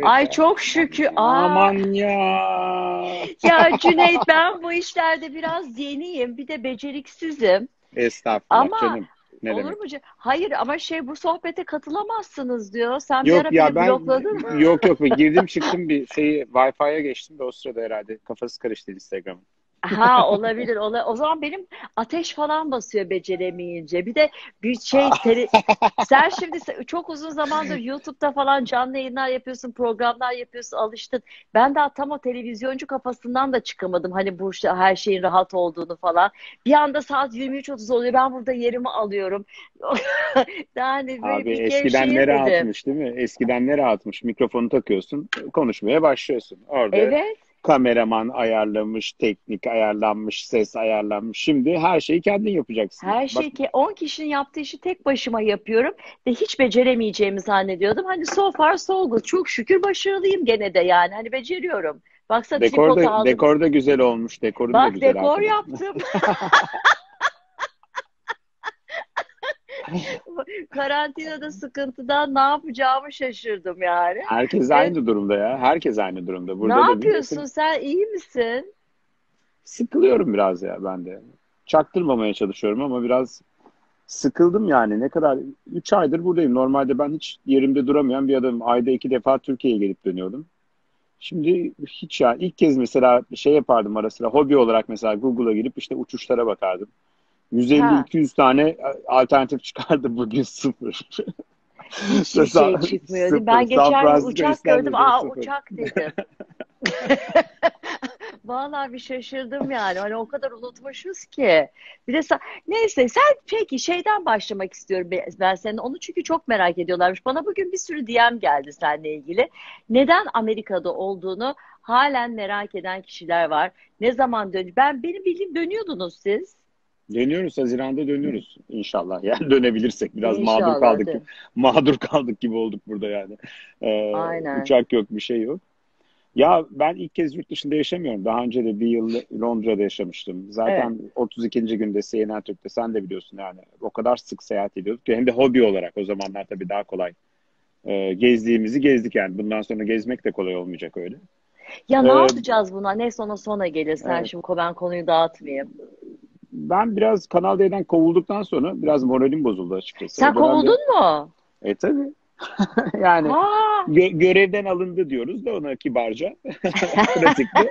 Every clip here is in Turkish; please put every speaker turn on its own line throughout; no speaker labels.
Evet
Ay
ya.
çok şükür. Aa,
Aman ya.
ya Cüneyt, ben bu işlerde biraz yeniyim. Bir de beceriksizim.
Estağfurullah
Ama
canım. Ne
olur
demek?
mu? Hayır ama şey, bu sohbete katılamazsınız diyor. Sen bir
Yok
ara
ya
beni
ben
blokladın.
yok girdim çıktım bir şeyi Wi-Fi'ye geçtim de o sırada herhalde kafası karıştı Instagram'ın.
Ha, olabilir. O zaman benim ateş falan basıyor beceremeyince. Bir de bir şey sen şimdi çok uzun zamandır YouTube'da falan canlı yayınlar yapıyorsun, programlar yapıyorsun, alıştın. Ben daha tam o televizyoncu kafasından da çıkamadım. Hani bu işte her şeyin rahat olduğunu falan. Bir anda saat 23.30 oluyor. Ben burada yerimi alıyorum. Yani böyle
Abi
bir
eskiden ne
gevşeyemedim.
rahatmış değil mi? Eskiden ne rahatmış. Mikrofonu takıyorsun, konuşmaya başlıyorsun. Orada
Evet.
kameraman ayarlamış, teknik ayarlanmış, ses ayarlanmış. Şimdi her şeyi kendin yapacaksın.
Her
Bak
şey ki 10 kişinin yaptığı işi tek başıma yapıyorum ve hiç beceremeyeceğimi zannediyordum. Hani so far so good. Çok şükür başarılıyım gene de yani. Hani beceriyorum. Baksa tripod aldım.
dekor da güzel olmuş. Dekorun da
Bak,
güzel
dekor
arkada.
yaptım. Karantinada sıkıntıdan ne yapacağımı şaşırdım yani.
Herkes
E,
aynı durumda ya. Herkes aynı durumda.
ne
Burada da
yapıyorsun
biliyorsun.
sen? İyi misin?
Sıkılıyorum biraz ya ben de. Çaktırmamaya çalışıyorum ama biraz sıkıldım yani. Ne kadar 3 aydır buradayım. Normalde ben hiç yerimde duramayan bir adamım. Ayda 2 defa Türkiye'ye gelip dönüyordum. Şimdi hiç ya ilk kez mesela şey yapardım ara sıra hobi olarak mesela Google'a girip işte uçuşlara bakardım.
Ha,
150-200 tane alternatif çıkardı bugün sıfır.
hiçbir
Mesela
şey çıkmıyor değil mi?
sıfır.
Ben
San
geçen gün
Francisco
uçak gördüm.
İstanbul'da
Aa,
sıfır.
uçak dedim. Vallahi bir şaşırdım yani. Hani o kadar unutmuşuz ki. Bir de neyse, sen peki şeyden başlamak istiyorum ben senin. Onu çünkü çok merak ediyorlarmış. Bana bugün bir sürü DM geldi seninle ilgili. Neden Amerika'da olduğunu halen merak eden kişiler var. Ne zaman benim bildiğim dönüyordunuz siz.
Dönüyoruz, Haziran'da dönüyoruz inşallah. Yani dönebilirsek biraz
İnşallah de.
mağdur kaldık gibi olduk burada yani.
Aynen.
Uçak yok, bir şey yok. Ya ben ilk kez yurt dışında yaşamıyorum. Daha önce de bir yıl Londra'da yaşamıştım.
Evet.
Zaten 32. günde CNN Türk'te sen de biliyorsun yani. O kadar sık seyahat ediyorduk ki hem de hobi olarak o zamanlar tabii daha kolay. Gezdiğimizi gezdik yani. Bundan sonra gezmek de kolay olmayacak öyle.
Ya ne
Ee,
yapacağız buna? Ne sonra gelir. Sen
evet.
şimdi ben konuyu dağıtmayayım.
Ben biraz Kanal D'den kovulduktan sonra biraz moralim bozuldu açıkçası.
Sen
O dönemde
kovuldun mu?
tabii yani
Aa.
görevden alındı diyoruz da ona kibarca. Pratikte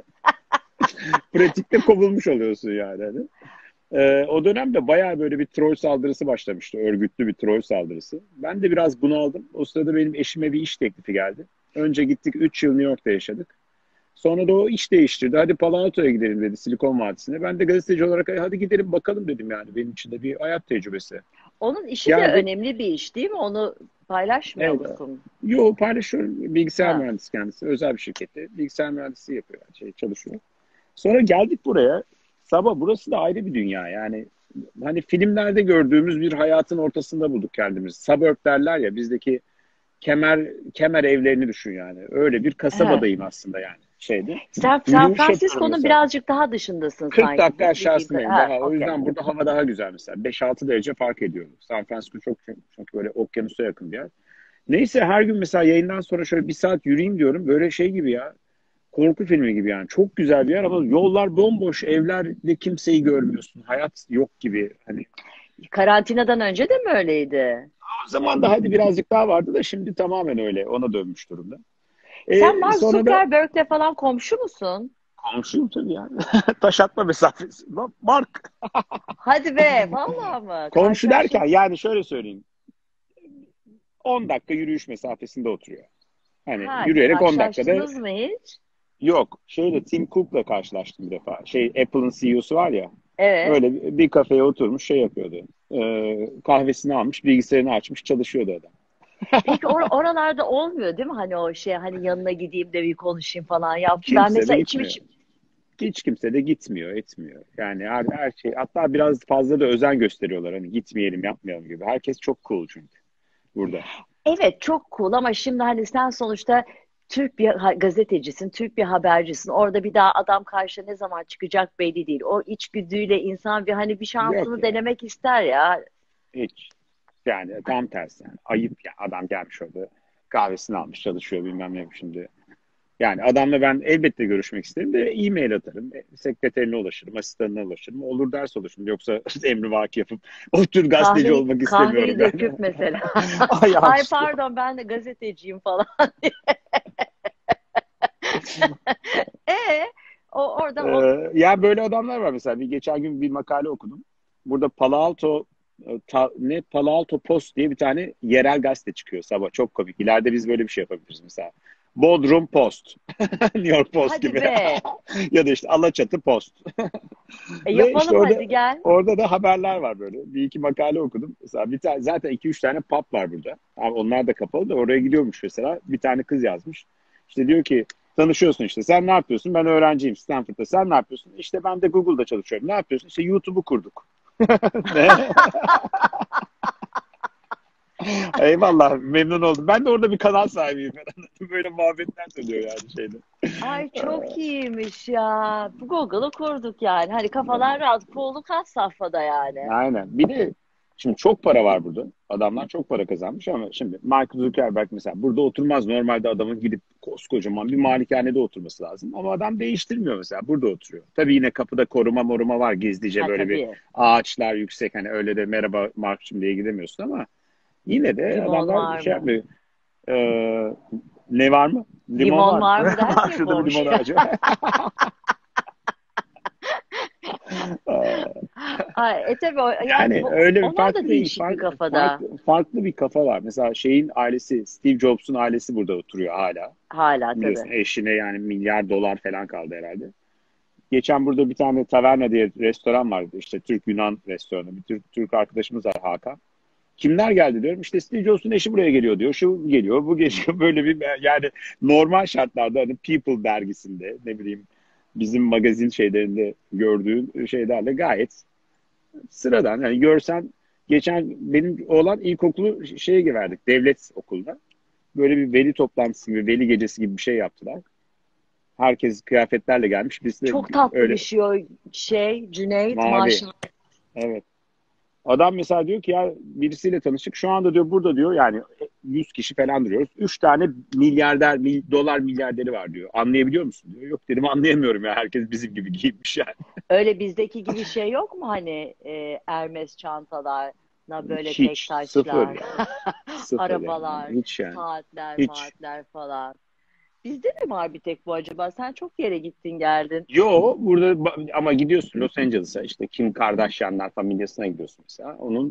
pratikte kovulmuş oluyorsun yani. Hani. O dönemde bayağı böyle bir troll saldırısı başlamıştı. Örgütlü bir troll saldırısı. Ben de biraz bunaldım. O sırada benim eşime bir iş teklifi geldi. Önce gittik 3 yıl New York'ta yaşadık. Sonra da o iş değiştirdi. Hadi Palo Alto'ya gidelim dedi, Silikon Vadisi'ne. Ben de gazeteci olarak hadi gidelim bakalım dedim yani. Benim için de bir hayat tecrübesi.
Onun işi de
Geldik.
önemli bir iş değil mi? Onu paylaşmıyor
Evet.
musun?
Yo paylaşıyorum. Bilgisayar
Ha.
mühendisi kendisi. Özel bir şirkette. Bilgisayar mühendisi yapıyor. Yani şey, çalışıyor. Sonra geldik buraya. Sabah burası da ayrı bir dünya. Yani hani filmlerde gördüğümüz bir hayatın ortasında bulduk kendimizi. Suburb derler ya bizdeki kemer evlerini düşün yani. Öyle bir
He.
kasabadayım aslında yani şeyde.
Sen
Yürüyüş yapıyorum
Francisco'nun
mesela.
birazcık daha dışındasın
40
sanki,
dakika
değil mi?
aşağısındayım
Ha,
daha. O
okey.
yüzden burada hava daha güzel mesela. 5-6 derece fark ediyor. San Francisco çok çünkü böyle okyanusa yakın bir yer. Neyse her gün mesela yayından sonra şöyle bir saat yürüyeyim diyorum. Böyle şey gibi ya. Korku filmi gibi yani. Çok güzel bir yer ama yollar bomboş. Evlerde kimseyi görmüyorsun. Hayat yok gibi. Hani
Karantinadan önce de mi öyleydi?
o zaman da hadi birazcık daha vardı da şimdi tamamen öyle. Ona dönmüş durumda.
Sen Mark
Sonra da
Zuckerberg'le falan komşu musun?
komşuyum tabii yani. Taş atma mesafesi. Mark.
Hadi be, vallahi mı?
Komşu derken
Karşılaştınız.
yani şöyle söyleyeyim. 10 dakika yürüyüş mesafesinde oturuyor. Hani
Ha,
yürüyerek 10 dakikada
karşılaştınız mı hiç?
yok. Şeyle Tim Cook'la karşılaştım bir defa. Şey Apple'ın CEO'su var ya.
Evet.
Öyle bir kafeye oturmuş şey yapıyordu. Kahvesini almış, bilgisayarını açmış, çalışıyordu adam.
Peki oralarda olmuyor değil mi? Hani o şey, hani yanına gideyim de bir konuşayım falan yaptım. Ben
Kimse de
mesela içim
gitmiyor.
içim.
Hiç kimse de gitmiyor, etmiyor. Yani her şey hatta biraz fazla da özen gösteriyorlar. Hani gitmeyelim, yapmayalım gibi. Herkes çok cool çünkü burada.
Evet, çok cool ama şimdi hani sen sonuçta Türk bir gazetecisin, Türk bir habercisin. Orada bir daha adam karşına ne zaman çıkacak belli değil. O içgüdüyle insan bir hani bir
Yok
şansını
ya.
denemek ister ya.
Hiç. Yani tam tersi yani. Ayıp ya. Adam gelmiş orada kahvesini almış çalışıyor bilmem ne şimdi. Yani adamla ben elbette görüşmek isterim de e-mail atarım. Sekreterine ulaşırım, asistanına ulaşırım. Olur ders ulaşırım. Yoksa emrivaki yapıp o tür gazeteci olmak istemiyorum
Kahveyi
yani.
döküp mesela.
Ay
Ay
yanlışlıkla.
pardon ben de gazeteciyim falan. E orada o
Ya böyle adamlar var mesela. Bir geçen gün bir makale okudum. Burada Palo Alto Post diye bir tane yerel gazete çıkıyor sabah. Çok komik. İleride biz böyle bir şey yapabiliriz mesela. Bodrum Post. New York Post
hadi
gibi.
be.
Ya da işte Alaçatı Post. Ve işte
Yapalım
orada
hadi gel.
orada da haberler var böyle. Bir iki makale okudum. Mesela bir tane zaten iki üç tane pub var burada. Abi onlar da kapalı da oraya gidiyormuş mesela. Bir tane kız yazmış. İşte diyor ki tanışıyorsun işte. Sen ne yapıyorsun? Ben öğrenciyim Stanford'da. Sen ne yapıyorsun? İşte ben de Google'da çalışıyorum. Ne yapıyorsun? İşte YouTube'u kurduk. Ne? Eyvallah memnun oldum. Ben de orada bir kanal sahibiyim falan. Böyle muhabbetler dönüyor yani şeyde.
Ay çok iyiymiş ya. Bu Google'ı kurduk yani. Hani kafalar rahat. Poğuluk has safhada yani.
Aynen. Bir de şimdi çok para var burada. Adamlar çok para kazanmış ama şimdi Mark Zuckerberg mesela burada oturmaz. Normalde adamın gidip koskocaman bir malikanede oturması lazım. Ama adam değiştirmiyor mesela. Burada oturuyor. Tabii yine kapıda koruma moruma var. Gizlice
Ha
böyle bir
tabii.
ağaçlar yüksek. Hani öyle de merhaba Mark'cığım diye gidemiyorsun ama yine de
Limon
adamlar
var
şey
mı?
yapmıyor. Ee, ne var mı? Limon
Limon
var.
var mı dersin
Var
ya
şurada bir limon
komşu.
ağacı.
Ay, tabii yani
Yani öyle bir
onlar da
farklı bir
değişik bir kafada.
farklı bir kafa var. Mesela şeyin ailesi, Steve Jobs'un ailesi burada oturuyor hala.
Hala tabii.
Biliyorsun eşine yani milyar dolar falan kaldı herhalde. Geçen burada bir tane taverna diye restoran vardı. İşte Türk-Yunan restoranı. Bir Türk arkadaşımız var Hakan. Kimler geldi diyorum. İşte Steve Jobs'un eşi buraya geliyor diyor. Şu geliyor, bu geliyor. Böyle bir yani normal şartlarda hani People dergisinde ne bileyim bizim magazin şeylerinde gördüğün şeylerle gayet sıradan. Yani görsen geçen benim oğlan ilkokulu şeye verdik. Devlet okuluna. Böyle bir veli toplantısı gibi, veli gecesi gibi bir şey yaptılar. Herkes kıyafetlerle gelmiş. Biz de
Çok tatlı bir
öyle
şey o Cüneyt
mavi.
maşallah.
Evet. Adam mesela diyor ki ya birisiyle tanıştık. Şu anda diyor burada diyor yani 100 kişi falan duruyoruz. 3 tane milyarder, dolar milyarderi var diyor. Anlayabiliyor musun diyor. Yok dedim anlayamıyorum ya. Herkes bizim gibi giyinmiş yani.
Öyle bizdeki gibi şey yok mu hani Hermes çantalarına böyle tek
Hiç sıfır
taşlar,
yani. Sıfır yani.
arabalar,
Hiç yani.
saatler,
Hiç.
maatler falan. Bizde mi var bir tek bu acaba? Sen çok yere gittin geldin.
Yo burada ama gidiyorsun Los Angeles'a işte Kim Kardashian'lar familyasına gidiyorsun mesela. Onun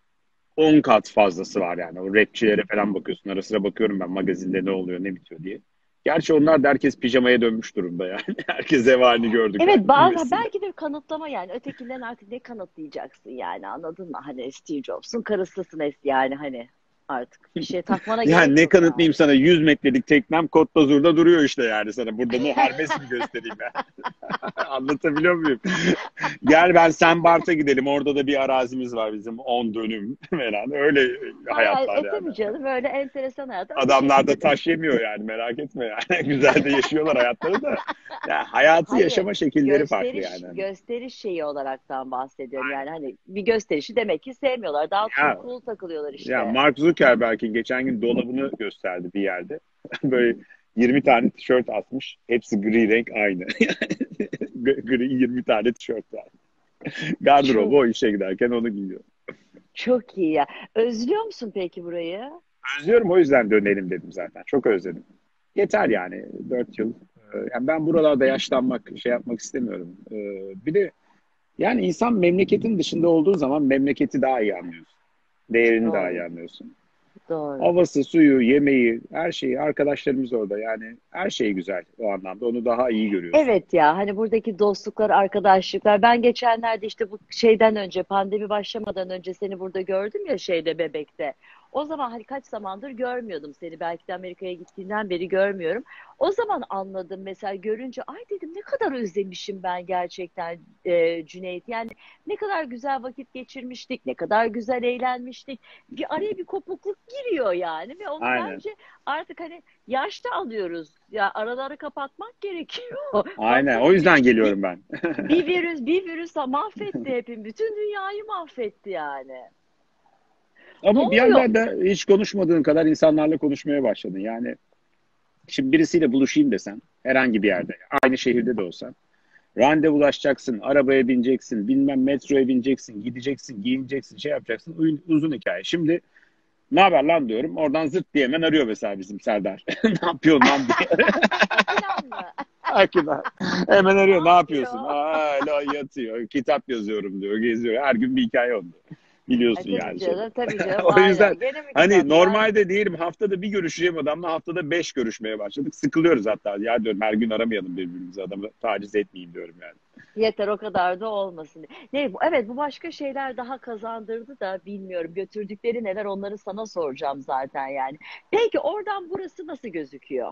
10 kat fazlası var yani. O rapçilere falan bakıyorsun. Ara sıra bakıyorum ben magazinde ne oluyor ne bitiyor diye. Gerçi onlar da herkes pijamaya dönmüş durumda yani. Herkes ev halini gördük
Evet
yani
bazı
bünyesinde.
belki de kanıtlama yani ötekilerin artık ne kanıtlayacaksın yani anladın mı? Hani Steve Jobs'un karısısın yani hani artık bir şey takmana
Yani
gerek
ne
yok yani.
kanıtlayayım sana 100 metrelik teknem Côte d'Azur'da duruyor işte yani sana. Burada ne Hermes mi göstereyim ben? Anlatabiliyor muyum? Gel ben Saint Barth'a gidelim. Orada da bir arazimiz var bizim 10 dönüm falan. Öyle
Ay,
hayatlar yani.
tabii canım öyle enteresan hayat. Öyle
Adamlar da
şeyleri de
taş yemiyor yani merak etme yani. Güzel de yaşıyorlar hayatları da. Ya hayatı
hayır
yaşama şekilleri farklı
gösteriş
yani.
gösteriş şeyi olaraktan bahsediyorum. Yani hani bir gösterişi demek ki sevmiyorlar. Daha
Ya,
cool takılıyorlar
ya
işte.
Mark Zuckerberg'in geçen gün dolabını gösterdi bir yerde. Böyle 20 tane tişört atmış. Hepsi gri renk aynı. Gri 20 tane tişört var. Gardırobu
Çok
o işe giderken onu giyiyor.
çok iyi ya. Özlüyor musun peki burayı?
Özlüyorum o yüzden dönelim dedim zaten. Çok özledim. Yeter yani 4 yıl. Yani ben buralarda yaşlanmak, şey yapmak istemiyorum. Bir de yani insan memleketin dışında olduğu zaman memleketi daha iyi anlıyorsun. Değerini daha iyi
Doğru,
anlıyorsun.
doğru.
Havası, suyu, yemeği, her şeyi, arkadaşlarımız orada. Yani her şey güzel o anlamda. Onu daha iyi görüyorsun.
Evet ya hani buradaki dostluklar, arkadaşlıklar. Ben geçenlerde işte bu şeyden önce pandemi başlamadan önce seni burada gördüm ya şeyde Bebek'te. O zaman hani kaç zamandır görmüyordum seni. Belki de Amerika'ya gittiğinden beri görmüyorum. O zaman anladım mesela görünce ay dedim ne kadar özlemişim ben gerçekten Cüneyt. Yani ne kadar güzel vakit geçirmiştik, ne kadar güzel eğlenmiştik. Bir araya bir kopukluk giriyor yani ve onu
Aynen.
bence artık hani yaşta alıyoruz. Ya araları kapatmak gerekiyor.
Aynen. O
Baksana
yüzden geliyorum ben.
bir virüs mahvetti hepim. Bütün dünyayı mahvetti yani. Ne
Ama bir
oluyor?
yandan da hiç konuşmadığın kadar insanlarla konuşmaya başladın. Yani şimdi birisiyle buluşayım desen herhangi bir yerde, aynı şehirde de olsan, randevulaşacaksın, arabaya bineceksin, bilmem metroya bineceksin, gideceksin, giyineceksin, şey yapacaksın. Uzun hikaye. Şimdi ne haber lan diyorum. Oradan zırt diye hemen arıyor mesela bizim Serdar. Ne yapıyorsun lan diye.
Akilan mı?
Hakikaten. Hemen
Ne
arıyor. Ne yapıyorsun?
yapıyor?
Hala yatıyor. Kitap yazıyorum diyor. Geziyor. Her gün bir hikaye oldu.
Ay,
Biliyorsun
tabii
yani şeyi.
canım, tabii canım,
O yüzden
aynen. Gene mi
hani
kitap ya?
normalde diyelim haftada bir görüşeceğim adamla haftada 5 görüşmeye başladık. Sıkılıyoruz hatta. Ya diyorum her gün aramayalım birbirimizi, adamı taciz etmeyeyim diyorum yani.
Yeter o kadar da olmasın. Evet, bu başka şeyler daha kazandırdı da bilmiyorum. Götürdükleri neler, onları sana soracağım zaten yani. Peki oradan burası nasıl gözüküyor?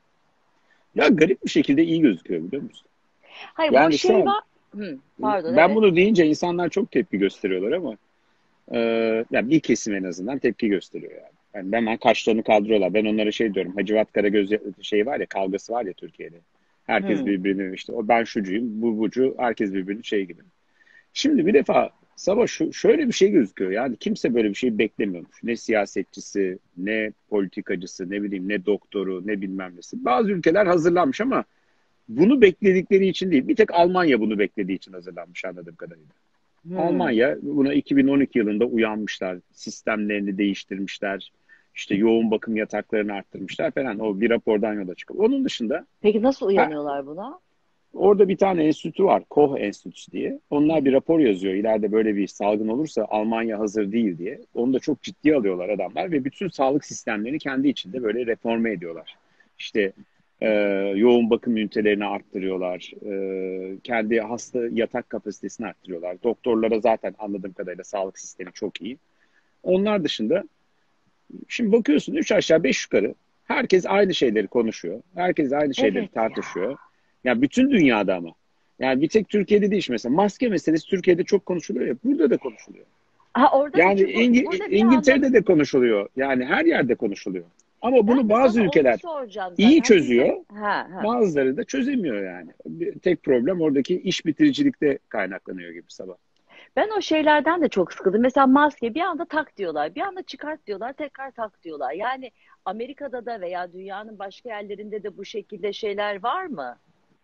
Ya garip bir şekilde iyi gözüküyor biliyor musun?
Hayır, bu
Yani şu
şey
an
var. Pardon,
ben
evet.
bunu deyince insanlar çok tepki gösteriyorlar ama e, ya bir kesim en azından tepki gösteriyor yani. Yani hemen kaşlarını kaldırıyorlar. Ben onlara şey diyorum. Hacivat Karagöz şey var ya, kavgası var ya Türkiye'de. Herkes
Hmm.
birbirini işte o ben şucuyum, bu bucu, herkes birbirini şey gibi. Şimdi bir defa Savaş şöyle bir şey gözüküyor. Yani kimse böyle bir şey beklemiyormuş. Ne siyasetçisi, ne politikacısı, ne bileyim ne doktoru, ne bilmem nesi. Bazı ülkeler hazırlanmış ama bunu bekledikleri için değil. Bir tek Almanya bunu beklediği için hazırlanmış anladığım kadarıyla.
Hmm.
Almanya buna 2012 yılında uyanmışlar. Sistemlerini değiştirmişler. İşte yoğun bakım yataklarını arttırmışlar falan. O bir rapordan yola çıkıp. Onun dışında
Peki nasıl
ha,
uyanıyorlar buna?
orada bir tane enstitü var. Koch Enstitüsü diye. Onlar bir rapor yazıyor. İleride böyle bir salgın olursa Almanya hazır değil diye. Onu da çok ciddiye alıyorlar adamlar ve bütün sağlık sistemlerini kendi içinde böyle reforme ediyorlar. İşte e, yoğun bakım ünitelerini arttırıyorlar. Kendi hasta yatak kapasitesini arttırıyorlar. Doktorlara zaten anladığım kadarıyla sağlık sistemi çok iyi. Onlar dışında şimdi bakıyorsun 3 aşağı 5 yukarı herkes aynı şeyleri konuşuyor. Herkes aynı şeyleri
Evet ya.
tartışıyor. Ya bütün dünyada ama. Yani bir tek Türkiye'de değil mesela. Maske meselesi Türkiye'de çok konuşuluyor ya. Burada da konuşuluyor.
Ha, orada da
Yani
çok, burada bir anda
İngiltere'de de konuşuluyor. Yani her yerde konuşuluyor. Ama
ben
bunu
de
bazı
sana onu
ülkeler
soracağım
iyi
zaten.
çözüyor.
Ha ha.
Bazıları da çözemiyor yani. Tek problem oradaki iş bitiricilikte kaynaklanıyor gibi sabah.
Ben o şeylerden de çok sıkıldım. Mesela maske bir anda tak diyorlar, bir anda çıkart diyorlar, tekrar tak diyorlar. Yani Amerika'da da veya dünyanın başka yerlerinde de bu şekilde şeyler var mı?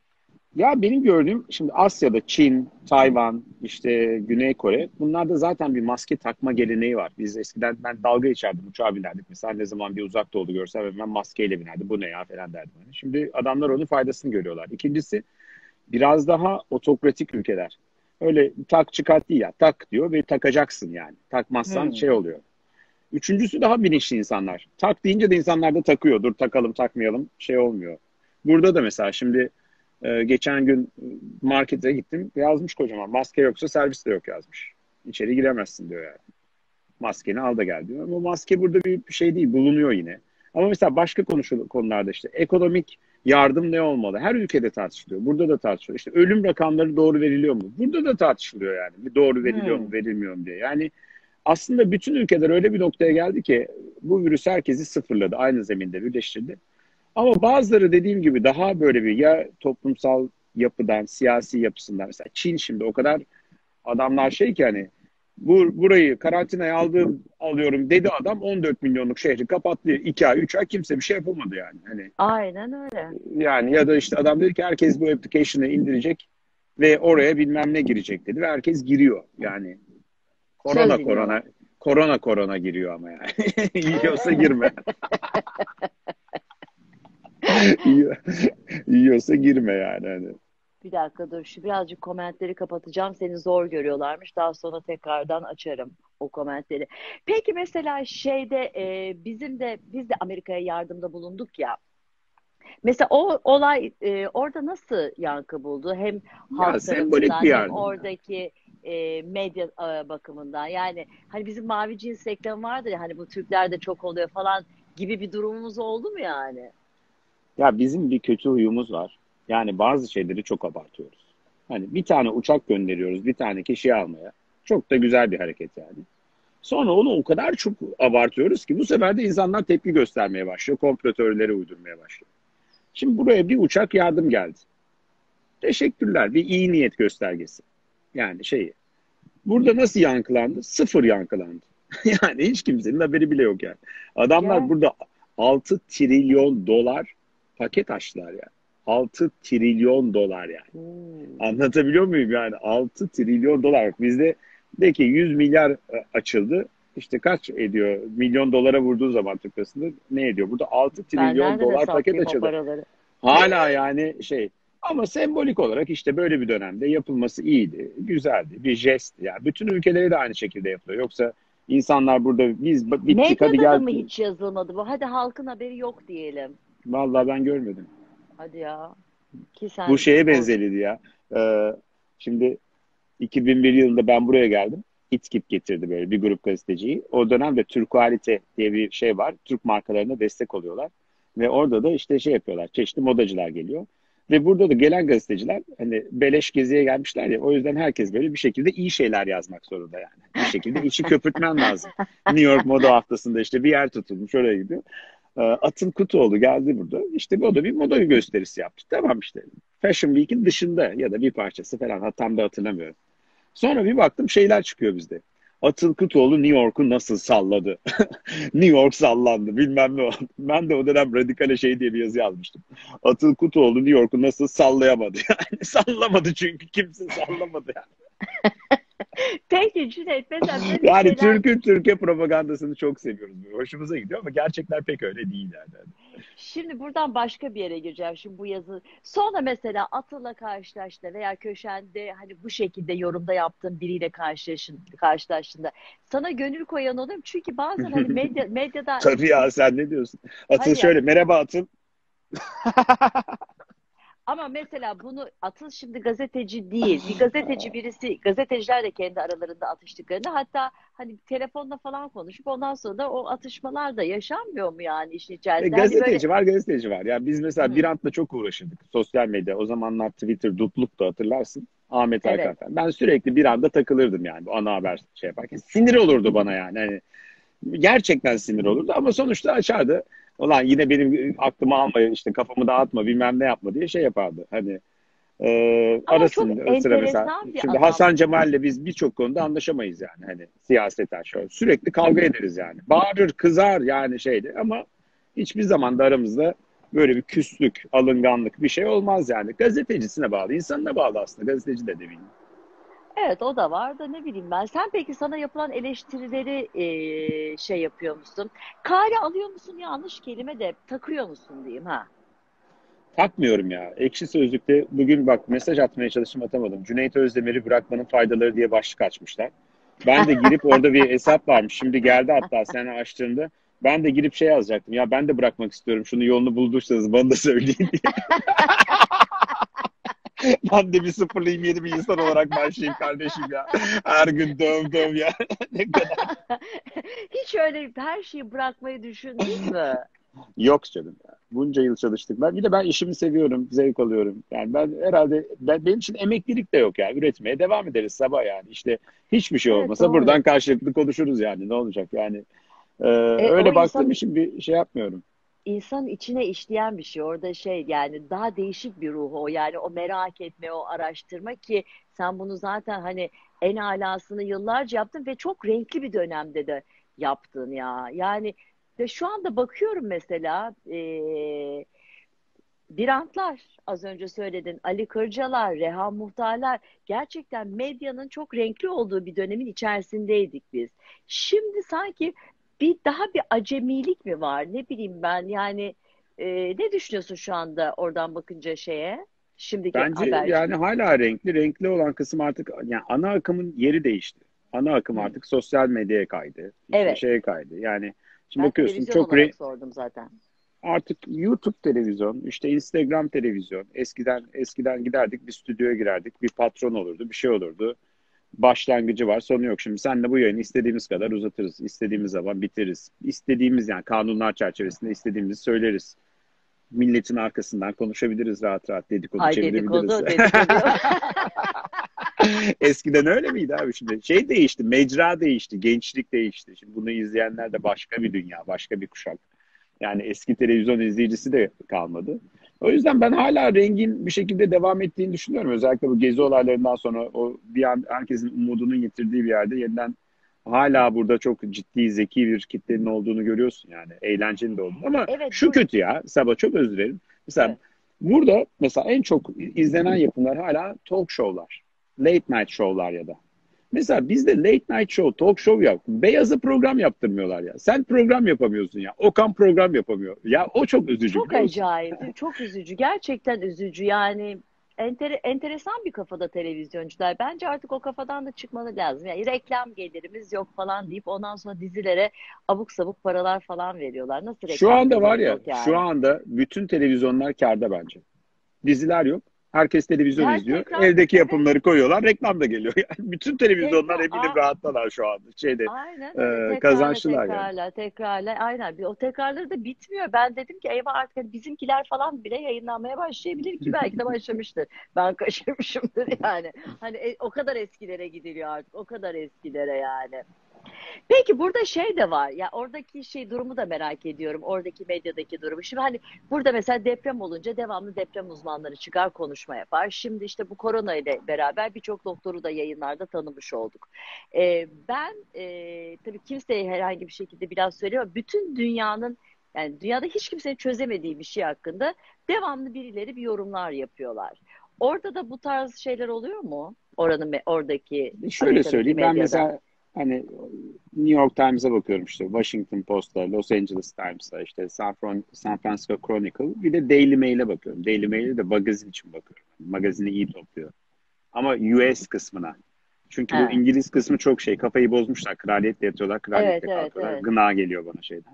Ya benim gördüğüm şimdi Asya'da Çin, Tayvan, işte Güney Kore bunlarda zaten bir maske takma geleneği var. Biz eskiden ben dalga geçerdim uçağa binerdik. Mesela ne zaman bir uzak doğulu görsem hemen maskeyle binerdim. Bu ne ya falan derdim. Hani şimdi adamlar onun faydasını görüyorlar. İkincisi biraz daha otokratik ülkeler. Öyle tak çıkart değil ya tak diyor ve takacaksın yani. Takmazsan
Hmm.
şey oluyor. Üçüncüsü daha bilinçli insanlar. Tak deyince de insanlar da takıyor. Dur takalım takmayalım şey olmuyor. Burada da mesela şimdi geçen gün markete gittim. Yazmış kocaman. Maske yoksa servis de yok yazmış. İçeri giremezsin diyor yani. Maskeni al da gel diyor. Ama maske burada bir şey değil. Bulunuyor yine. Ama mesela başka konularda işte ekonomik yardım ne olmalı? Her ülkede tartışılıyor. Burada da tartışılıyor. İşte ölüm rakamları doğru veriliyor mu? Burada da tartışılıyor yani. Doğru veriliyor mu,
Hmm.
verilmiyor mu diye. Yani aslında bütün ülkeler öyle bir noktaya geldi ki bu virüs herkesi sıfırladı. Aynı zeminde birleştirdi. Ama bazıları dediğim gibi daha böyle bir ya toplumsal yapıdan, siyasi yapısından. Mesela Çin şimdi o kadar adamlar şey ki hani burayı karantinaya alıyorum dedi adam 14 milyonluk şehri kapattı. 2 ay 3 ay kimse bir şey yapamadı yani. Hani
Aynen öyle.
yani ya da işte adam dedi ki herkes bu application'ı indirecek ve oraya bilmem ne girecek dedi ve herkes giriyor. Yani
Söz
korona
dinliyorlar.
korona korona giriyor ama yani. Yiyorsa girme. Yiyorsa girme yani. Hani.
Bir dakika dur, şu birazcık komentleri kapatacağım. Seni zor görüyorlarmış. Daha sonra tekrardan açarım o komentleri. Peki mesela şeyde biz de Amerika'ya yardımda bulunduk ya. Mesela o olay orada nasıl yankı buldu? Hem
Ya
halk
sembolik bir
tarafından hem
yardım ya.
oradaki medya bakımından. Yani hani bizim mavi cins reklamı vardır ya, hani bu Türklerde çok oluyor falan gibi bir durumumuz oldu mu yani?
Ya bizim bir kötü huyumuz var. Yani bazı şeyleri çok abartıyoruz. Hani bir tane uçak gönderiyoruz bir tane kişi almaya. Çok da güzel bir hareket yani. Sonra onu o kadar çok abartıyoruz ki bu sefer de insanlar tepki göstermeye başlıyor. Komplo teorileri uydurmaya başlıyor. Şimdi buraya bir uçak yardım geldi. Teşekkürler. Bir iyi niyet göstergesi. Yani şeyi. Burada nasıl yankılandı? Sıfır yankılandı. Yani hiç kimsenin haberi bile yok yani. Adamlar
Gel.
burada 6 trilyon dolar paket açtılar yani. 6 trilyon dolar yani.
Hmm.
Anlatabiliyor muyum yani? 6 trilyon dolar. Bizde de ki 100 milyar açıldı. İşte kaç ediyor? Milyon dolara vurduğu zaman Türk lirasında ne ediyor? Burada 6
Ben
trilyon
nereden
dolar paket
hesaplayayım o
açıldı.
paraları?
Hala yani şey, ama sembolik olarak işte böyle bir dönemde yapılması iyiydi, güzeldi, bir jest. Yani bütün ülkeleri de aynı şekilde yapıyor. Yoksa insanlar burada biz bittik hadi
Medyada da
gel.
mı hiç yazılmadı bu? Hadi halkın haberi yok diyelim.
Vallahi ben görmedim.
Hadi ya. Ki
Bu
sen
şeye
o
benzeriydi ya. Şimdi 2001 yılında ben buraya geldim. İTKİP getirdi böyle bir grup gazeteciyi. O dönemde Türkualite diye bir şey var. Türk markalarına destek oluyorlar. Ve orada da işte şey yapıyorlar. Çeşitli modacılar geliyor. Ve burada da gelen gazeteciler hani beleş geziye gelmişler ya. O yüzden herkes böyle bir şekilde iyi şeyler yazmak zorunda yani. Bir şekilde içi köpürtmen lazım. New York Moda Haftası'nda işte bir yer tutulmuş oraya gidiyor. Atıl Kutuoğlu geldi burada. İşte o da bir moda gösterisi yaptı. Tamam işte. Fashion Week'in dışında ya da bir parçası falan. Tam da hatırlamıyorum. Sonra bir baktım şeyler çıkıyor bizde. Atıl Kutuoğlu New York'u nasıl salladı? New York sallandı bilmem ne oldu. Ben de o dönem Radikal'e şey diye bir yazı yazmıştım. Atıl Kutuoğlu New York'u nasıl sallayamadı? Yani sallamadı çünkü kimse sallamadı yani.
Peki Cüneyt, mesela böyle
Yani
şeyler,
Türk'ün Türkiye propagandasını çok seviyoruz. Böyle. Hoşumuza gidiyor ama gerçekler pek öyle değil yani.
şimdi buradan başka bir yere gireceğim. Şimdi bu yazı sonra mesela Atıl'la karşılaştığında veya köşende hani bu şekilde yorumda yaptığın biriyle karşılaştığında sana gönül koyan olur mu? Çünkü bazen hani medyada
Tabii ya, sen ne diyorsun? Atıl
hadi ya.
şöyle, merhaba Atıl.
Ama mesela bunu Atıl şimdi gazeteci değil. Bir gazeteci birisi, gazeteciler de kendi aralarında atıştıklarında hatta hani telefonla falan konuşup ondan sonra da o atışmalar da yaşanmıyor mu yani işin içerisinde? Hani böyle
Gazeteci var, gazeteci var. Yani biz mesela
hı,
Birant'la çok uğraşırdık. Sosyal medya. O zamanlar Twitter, Dutluk da hatırlarsın. Ahmet
evet.
Hakan falan. Ben sürekli bir anda takılırdım yani bu ana haber şey yaparken. Sinir olurdu bana yani. Hani gerçekten sinir olurdu ama sonuçta açardı. Ulan yine benim aklımı alma, işte kafamı dağıtma, bilmem ne yapma diye şey yapardı. Hani
Ama çok
arasın o sıra mesela.
enteresan bir
Şimdi
adam.
Hasan Cemal'le biz birçok konuda anlaşamayız yani. Hani siyaseten şöyle. Sürekli kavga ederiz yani. Bağırır, kızar yani şeydi ama hiçbir zaman da aramızda böyle bir küslük, alınganlık bir şey olmaz yani. Gazetecisine bağlı, insanına bağlı aslında. Gazeteci de demeyeyim.
Evet o da var da ne bileyim ben. Sen peki sana yapılan eleştirileri şey yapıyor musun? Kale alıyor musun? Yanlış kelime de takıyor musun diyeyim ha.
Takmıyorum ya. Ekşi Sözlük'te bugün bak mesaj atmaya çalıştım, atamadım. Cüneyt Özdemir'i bırakmanın faydaları diye başlık açmışlar. Ben de girip orada bir hesap varmış. Şimdi geldi hatta sen açtığında. Ben de girip şey yazacaktım. Ya ben de bırakmak istiyorum. Şunu yolunu bulduysanız bana da söyleyin diye. Ben de bir sıfırlayayım, yeni bir insan olarak başlayayım kardeşim ya. Her gün döv döv ya. Ne kadar.
Hiç öyle her şeyi bırakmayı düşündün mü?
Yok canım ya. Bunca yıl çalıştık. Ben bir de ben işimi seviyorum, zevk alıyorum. Yani ben herhalde benim için emeklilik de yok yani. Üretmeye devam ederiz sabah yani. İşte hiçbir şey
Evet
olmasa buradan
doğru.
karşılıklı konuşuruz yani. Ne olacak yani?
O
Öyle baktığım
insan
için bir şey yapmıyorum.
insan içine işleyen bir şey. Orada şey yani daha değişik bir ruhu o. Yani o merak etme, o araştırma ki sen bunu zaten hani en alasını yıllarca yaptın ve çok renkli bir dönemde de yaptın ya. Yani ve şu anda bakıyorum mesela Birantlar az önce söyledin, Ali Kırcalar, Reha Muhtarlar gerçekten medyanın çok renkli olduğu bir dönemin içerisindeydik biz. Şimdi sanki bir daha bir acemilik mi var? Ne bileyim ben yani ne düşünüyorsun şu anda oradan bakınca şeye? Şimdiki
Bence yani
haberciliğe.
hala renkli. Renkli olan kısım artık yani ana akımın yeri değişti. Ana akım
Hmm.
artık sosyal medyaya kaydı. İşte
Evet.
şeye kaydı. Yani şimdi
Ben
bakıyorsun
televizyon
çok
olarak sordum zaten.
artık YouTube televizyon, işte Instagram televizyon. Eskiden giderdik, bir stüdyoya girerdik, bir patron olurdu, bir şey olurdu. Başlangıcı var, sonu yok. Şimdi senle bu yayını istediğimiz kadar uzatırız, istediğimiz zaman bitiririz. İstediğimiz yani kanunlar çerçevesinde istediğimizi söyleriz. Milletin arkasından konuşabiliriz, rahat rahat dedikodu
Ay
çevirebiliriz.
dedikodu, dedikodu.
Eskiden öyle miydi abi şimdi? Şey değişti, mecra değişti, gençlik değişti. Şimdi bunu izleyenler de başka bir dünya, başka bir kuşak. Yani eski televizyon izleyicisi de kalmadı. O yüzden ben hala rengin bir şekilde devam ettiğini düşünüyorum. Özellikle bu gezi olaylarından sonra o bir an herkesin umudunun yitirdiği bir yerde yeniden hala burada çok ciddi, zeki bir kitlenin olduğunu görüyorsun yani. Eğlencenin de olduğunu. Ama
Evet
şu kötü ya, Sabah çok özür dilerim. Mesela
evet.
burada mesela en çok izlenen yapımlar hala talk show'lar. Late night show'lar ya da. Mesela bizde late night show, talk show yap. Beyazı program yaptırmıyorlar ya. Sen program yapamıyorsun ya. Okan program yapamıyor. Ya o çok üzücü
Çok
biliyor musun?
acayip, değil mi? Çok üzücü. Gerçekten üzücü. Yani enteresan bir kafada televizyoncular. Bence artık o kafadan da çıkmalı lazım. Yani reklam gelirimiz yok falan deyip ondan sonra dizilere abuk sabuk paralar falan veriyorlar. Nasıl
Şu
reklam
anda var
geliri
ya,
yok
şu
yani?
anda bütün televizyonlar kârda bence. Diziler yok. Herkes televizyon
Her
izliyor.
tekrar,
Evdeki
evet,
yapımları koyuyorlar. Reklam da geliyor. Yani bütün televizyonlar
tekrar,
eminim rahattalar şu anda.
aynen öyle, tekrarla
Kazançlılar yani.
tekrarla tekrarla, aynen, bir o tekrarları da bitmiyor. Ben dedim ki eyvah, artık hani bizimkiler falan bile yayınlanmaya başlayabilir, ki belki de başlamıştır. Ben kaçırmışımdır yani. Hani o kadar eskilere gidiliyor artık, o kadar eskilere yani. Peki burada şey de var ya, oradaki şey durumu da merak ediyorum, oradaki medyadaki durumu. Şimdi hani burada mesela deprem olunca devamlı deprem uzmanları çıkar konuşma yapar. Şimdi işte bu korona ile beraber birçok doktoru da yayınlarda tanımış olduk. Ben tabii kimseye herhangi bir şekilde biraz söyleyemem. Bütün dünyanın, yani dünyada hiç kimsenin çözemediği bir şey hakkında devamlı birileri bir yorumlar yapıyorlar. Orada da bu tarz şeyler oluyor mu? Oradaki
Şöyle
Amerika'daki
söyleyeyim. Ben
medyada.
mesela hani New York Times'a bakıyorum işte. Washington Post'a, Los Angeles Times'a, işte San Francisco Chronicle. Bir de Daily Mail'e bakıyorum. Daily Mail'e de magazin için bakıyorum. Magazini iyi topluyor. Ama US kısmına. Çünkü bu
Ha.
İngiliz kısmı çok şey. Kafayı bozmuşlar. Kraliyetle yatıyorlar,
Evet,
kraliyetle
evet,
kalkıyorlar.
evet.
Gına geliyor bana şeyden.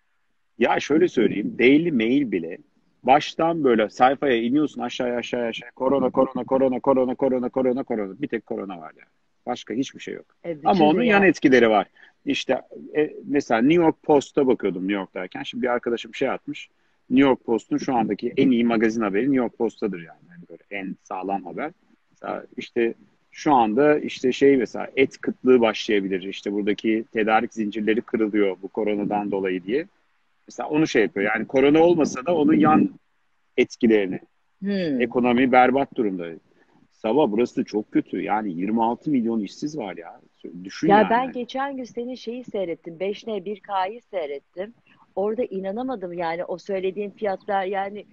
Ya şöyle söyleyeyim. Daily Mail bile baştan böyle sayfaya iniyorsun, aşağıya aşağıya aşağıya. Korona, korona, korona, korona, korona, korona, korona. Bir tek korona var yani. Başka hiçbir şey yok. Ama
Bütün
onun yan
dünya.
etkileri var. İşte mesela New York Post'a bakıyordum New York'tayken. Şimdi bir arkadaşım şey atmış. New York Post'un şu andaki en iyi magazin haberi New York Post'tadır yani. Yani böyle en sağlam haber. Mesela işte şu anda işte şey, mesela et kıtlığı başlayabilir. İşte buradaki tedarik zincirleri kırılıyor bu koronadan dolayı diye. Mesela onu şey yapıyor. Yani korona olmasa da onun yan etkilerini.
Hmm.
Ekonomi berbat durumda. Sabah burası da çok kötü. Yani 26 milyon işsiz var ya. Düşün
Ya
yani.
ben geçen gün senin şeyi seyrettim. 5N1K'yı seyrettim. Orada inanamadım yani, o söylediğin fiyatlar yani,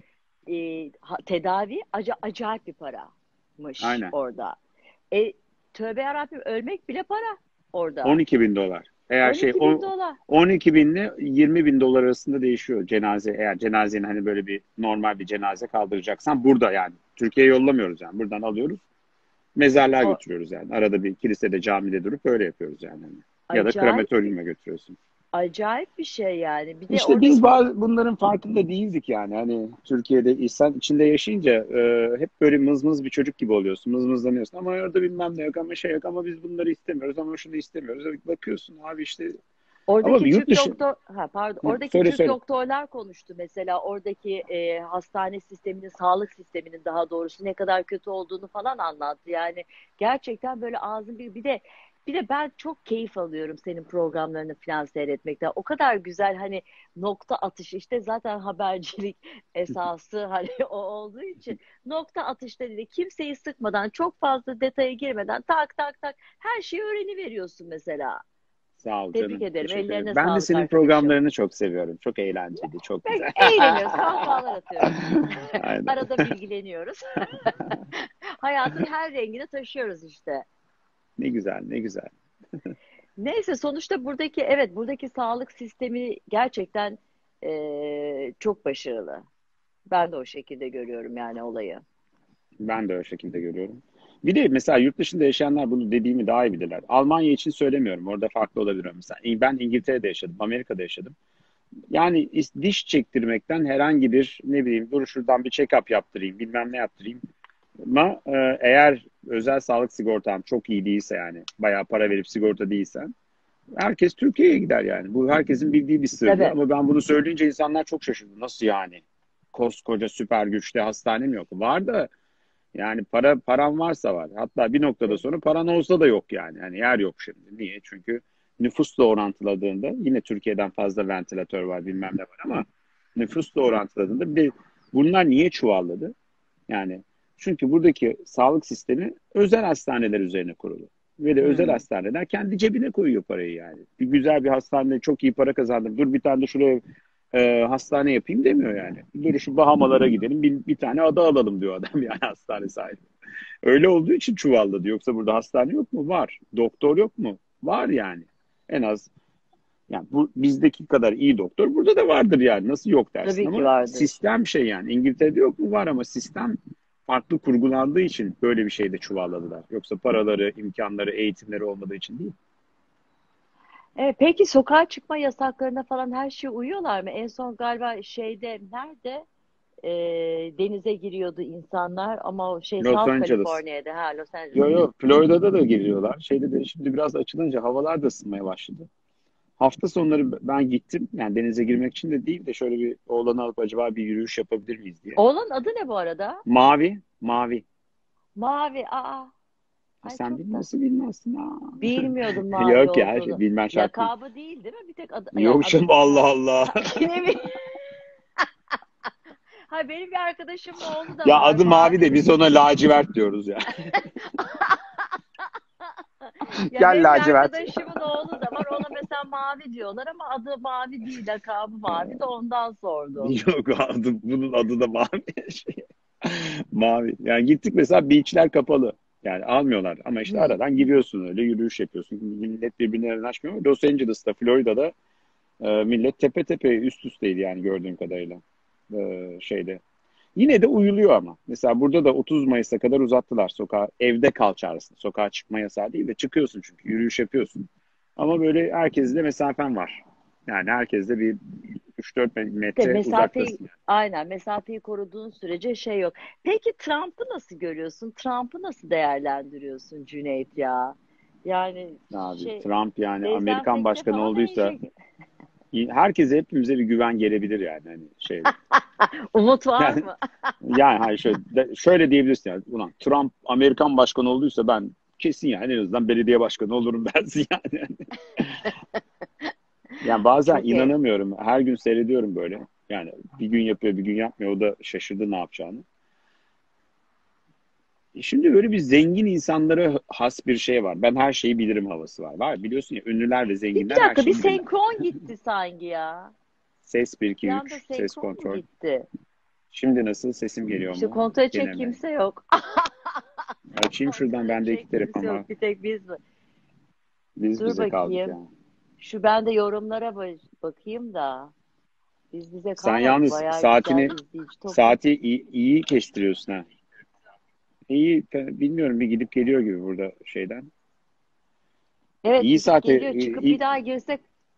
tedavi acayip bir paramış
Aynen.
orada. E, tövbe yarabbim, ölmek bile para orada.
12 bin dolar. Eğer şey
12 bin dolar.
12 binle 20 bin dolar arasında değişiyor cenaze. Eğer cenazenin hani böyle bir normal bir cenaze kaldıracaksan burada yani. Türkiye'ye yollamıyoruz yani. Buradan alıyoruz. Mezarlığa
O
götürüyoruz yani. Arada bir kilisede, camide durup öyle yapıyoruz yani. Ya da
acayip
krematoryuma götürüyorsun.
acayip bir şey yani. Bir de
İşte biz
oradaki,
bazı bunların farkında değildik yani. Hani Türkiye'de insan içinde yaşayınca hep böyle mızmız bir çocuk gibi oluyorsun. Mızmızlanıyorsun. Ama orada bilmem ne yok, ama şey yok, ama biz bunları istemiyoruz, ama şunu istemiyoruz. Bakıyorsun abi işte, ama
Oradaki
bir yurt
Türk
dışı.
doktor, ha pardon,
Hı,
oradaki
söyle
Türk
söyle.
doktorlar konuştu mesela, oradaki hastane sisteminin, sağlık sisteminin daha doğrusu ne kadar kötü olduğunu falan anlattı. Yani gerçekten böyle ağzın bir de ben çok keyif alıyorum senin programlarını falan seyretmekten. O kadar güzel, hani nokta atış, işte zaten habercilik esası hani o olduğu için nokta atışta dedi, kimseyi sıkmadan, çok fazla detaya girmeden tak tak tak her şeyi öğreniveriyorsun mesela.
Sağ ol
Tebrik
canım.
ederim.
Teşekkür ederim.
Ellerine
Ben de
sağlık
senin
arkadaşım.
programlarını çok seviyorum. Çok eğlenceli, çok
Ve
güzel.
eğleniyoruz, kahkahalar atıyoruz.
Aynen.
Arada bilgileniyoruz. Hayatın her rengini taşıyoruz işte.
Ne güzel, ne güzel.
Neyse, sonuçta buradaki, evet, buradaki sağlık sistemi gerçekten çok başarılı. Ben de o şekilde görüyorum yani olayı.
Ben de o şekilde görüyorum. Bir de mesela yurt dışında yaşayanlar bunu dediğimi daha iyi bilirler. Almanya için söylemiyorum. Orada farklı olabilir. Mesela ben İngiltere'de yaşadım, Amerika'da yaşadım. Yani diş çektirmekten herhangi bir, ne bileyim, dur şuradan bir check-up yaptırayım, bilmem ne yaptırayım. Ama eğer özel sağlık sigortan çok iyi değilse, yani bayağı para verip sigorta değilsen, herkes Türkiye'ye gider yani. Bu herkesin bildiği bir sırdı,
Tabii.
ama ben bunu söyleyince insanlar çok şaşırdı. Nasıl yani? Koskoca süper güçlü hastanem yok. Var da yani paran varsa var. Hatta bir noktada sonra paran olsa da yok yani. Yani yer yok şimdi. Niye? Çünkü nüfusla orantıladığında yine Türkiye'den fazla ventilatör var, bilmem ne var, ama nüfusla orantıladığında bir de bunlar niye çuvalladı? Yani çünkü buradaki sağlık sistemi özel hastaneler üzerine kurulu. Ve de özel
Hmm.
hastaneler kendi cebine koyuyor parayı yani. Bir güzel bir hastane çok iyi para kazandım. Dur bir tane de şuraya hastane yapayım demiyor yani. Dur şu Bahamalara gidelim bir tane ada alalım diyor adam yani hastane sahibi. Öyle olduğu için çuvalladı. Yoksa burada hastane yok mu? Var. Doktor yok mu? Var yani. En az yani bu bizdeki kadar iyi doktor burada da vardır yani. Nasıl yok dersin
Tabii ki
ama
vardır.
sistem şey yani. İngiltere'de yok mu? Var ama sistem farklı kurgulandığı için böyle bir şeyde çuvalladılar. Yoksa paraları, imkanları, eğitimleri olmadığı için değil.
Peki sokağa çıkma yasaklarına falan her şeye uyuyorlar mı? En son galiba şeyde nerede denize giriyordu insanlar ama o şey
Los
South
Angeles.
California'da ha Los Angeles.
Yo yo Florida'da da giriyorlar. Şeyde de şimdi biraz açılınca havalar da ısınmaya başladı. Hafta sonları ben gittim. Yani denize girmek için de değil de şöyle bir oğlanı alıp acaba bir yürüyüş yapabilir miyiz diye.
Oğlun adı ne bu arada?
Mavi, mavi.
Mavi. Aa, ay
Sen
çok da
bilmiyorsun bilmezsin. Aa.
bilmiyordum mavi
Yok ya
olduğunu.
bilmen şart değil.
Lakabı değil değil mi? Bir tek adı yani
Yok
adı
canım Allah
ha,
Allah.
yine mi? Ha benim bir arkadaşımın oğlu da
Ya
var
adı mavi
mavi.
de biz ona lacivert diyoruz ya.
Ya
Gel
benim bir
lacivert.
arkadaşımın oğlu da var. Ona mesela mavi diyorlar ama adı mavi değil. Lakabı mavi de ondan sordum.
Yok bunun adı da mavi. Şey, mavi. Yani gittik mesela beachler kapalı. Yani almıyorlar ama işte
Hmm.
aradan giriyorsun öyle yürüyüş yapıyorsun. Millet birbirine yanaşmıyor. Los Angeles'ta, Florida'da millet tepe tepe üst üsteydi yani gördüğüm kadarıyla şeyde. Yine de uyuluyor ama. Mesela burada da 30 Mayıs'a kadar uzattılar sokağa. Evde kal çağrısını. Sokağa çıkma yasağı değil de çıkıyorsun çünkü. Yürüyüş yapıyorsun. Ama böyle herkesle mesafen var. Yani herkesle bir 3-4
De
metre
mesafeyi
uzaktasın.
aynen mesafeyi koruduğun sürece şey yok. Peki Trump'ı nasıl görüyorsun? Trump'ı nasıl değerlendiriyorsun Cüneyt ya? Yani
Abi
şey
Trump yani Amerikan
dezenfekte
başkanı
falan
olduysa
enjek.
herkese hepimize bir güven gelebilir yani hani şeyde.
Umut var
Yani
mı?
yani hayır şöyle diyebilirsin yani. Ulan Trump Amerikan başkanı olduysa ben kesin yani en azından belediye başkanı olurum dersin yani. Yani bazen
Çok iyi.
inanamıyorum. Her gün seyrediyorum böyle. Yani bir gün yapıyor, bir gün yapmıyor. O da şaşırdı ne yapacağını. Şimdi böyle bir zengin insanlara has bir şey var. Ben her şeyi bilirim havası var. Var biliyorsun ya ünlüler ve
Bir
zenginler her
dakika bir
şeyi bilirler.
senkron gitti sanki ya.
Ses bir
Bir
iki
anda
üç ses
senkron mu
kontrol.
gitti?
Şimdi nasıl sesim geliyor
İşte
mu?
kontrol edecek
Gene mi?
kimse yok.
Açayım
Kontrol
şuradan bende iki
edecek kimse
telefon
yok.
var.
Bir tek biz mi?
Biz
Dur
bize kaldık
bakayım.
ya.
Şu ben de yorumlara bakayım da. Biz bize
Sen
kalmadık.
yalnız
Bayağı güzel
saatini
izleyici topladık.
saati iyi kestiriyorsun ha. İyi bilmiyorum bir gidip geliyor gibi burada şeyden.
Evet
İyi
gidip
saate
geliyor. Çıkıp bir daha girsek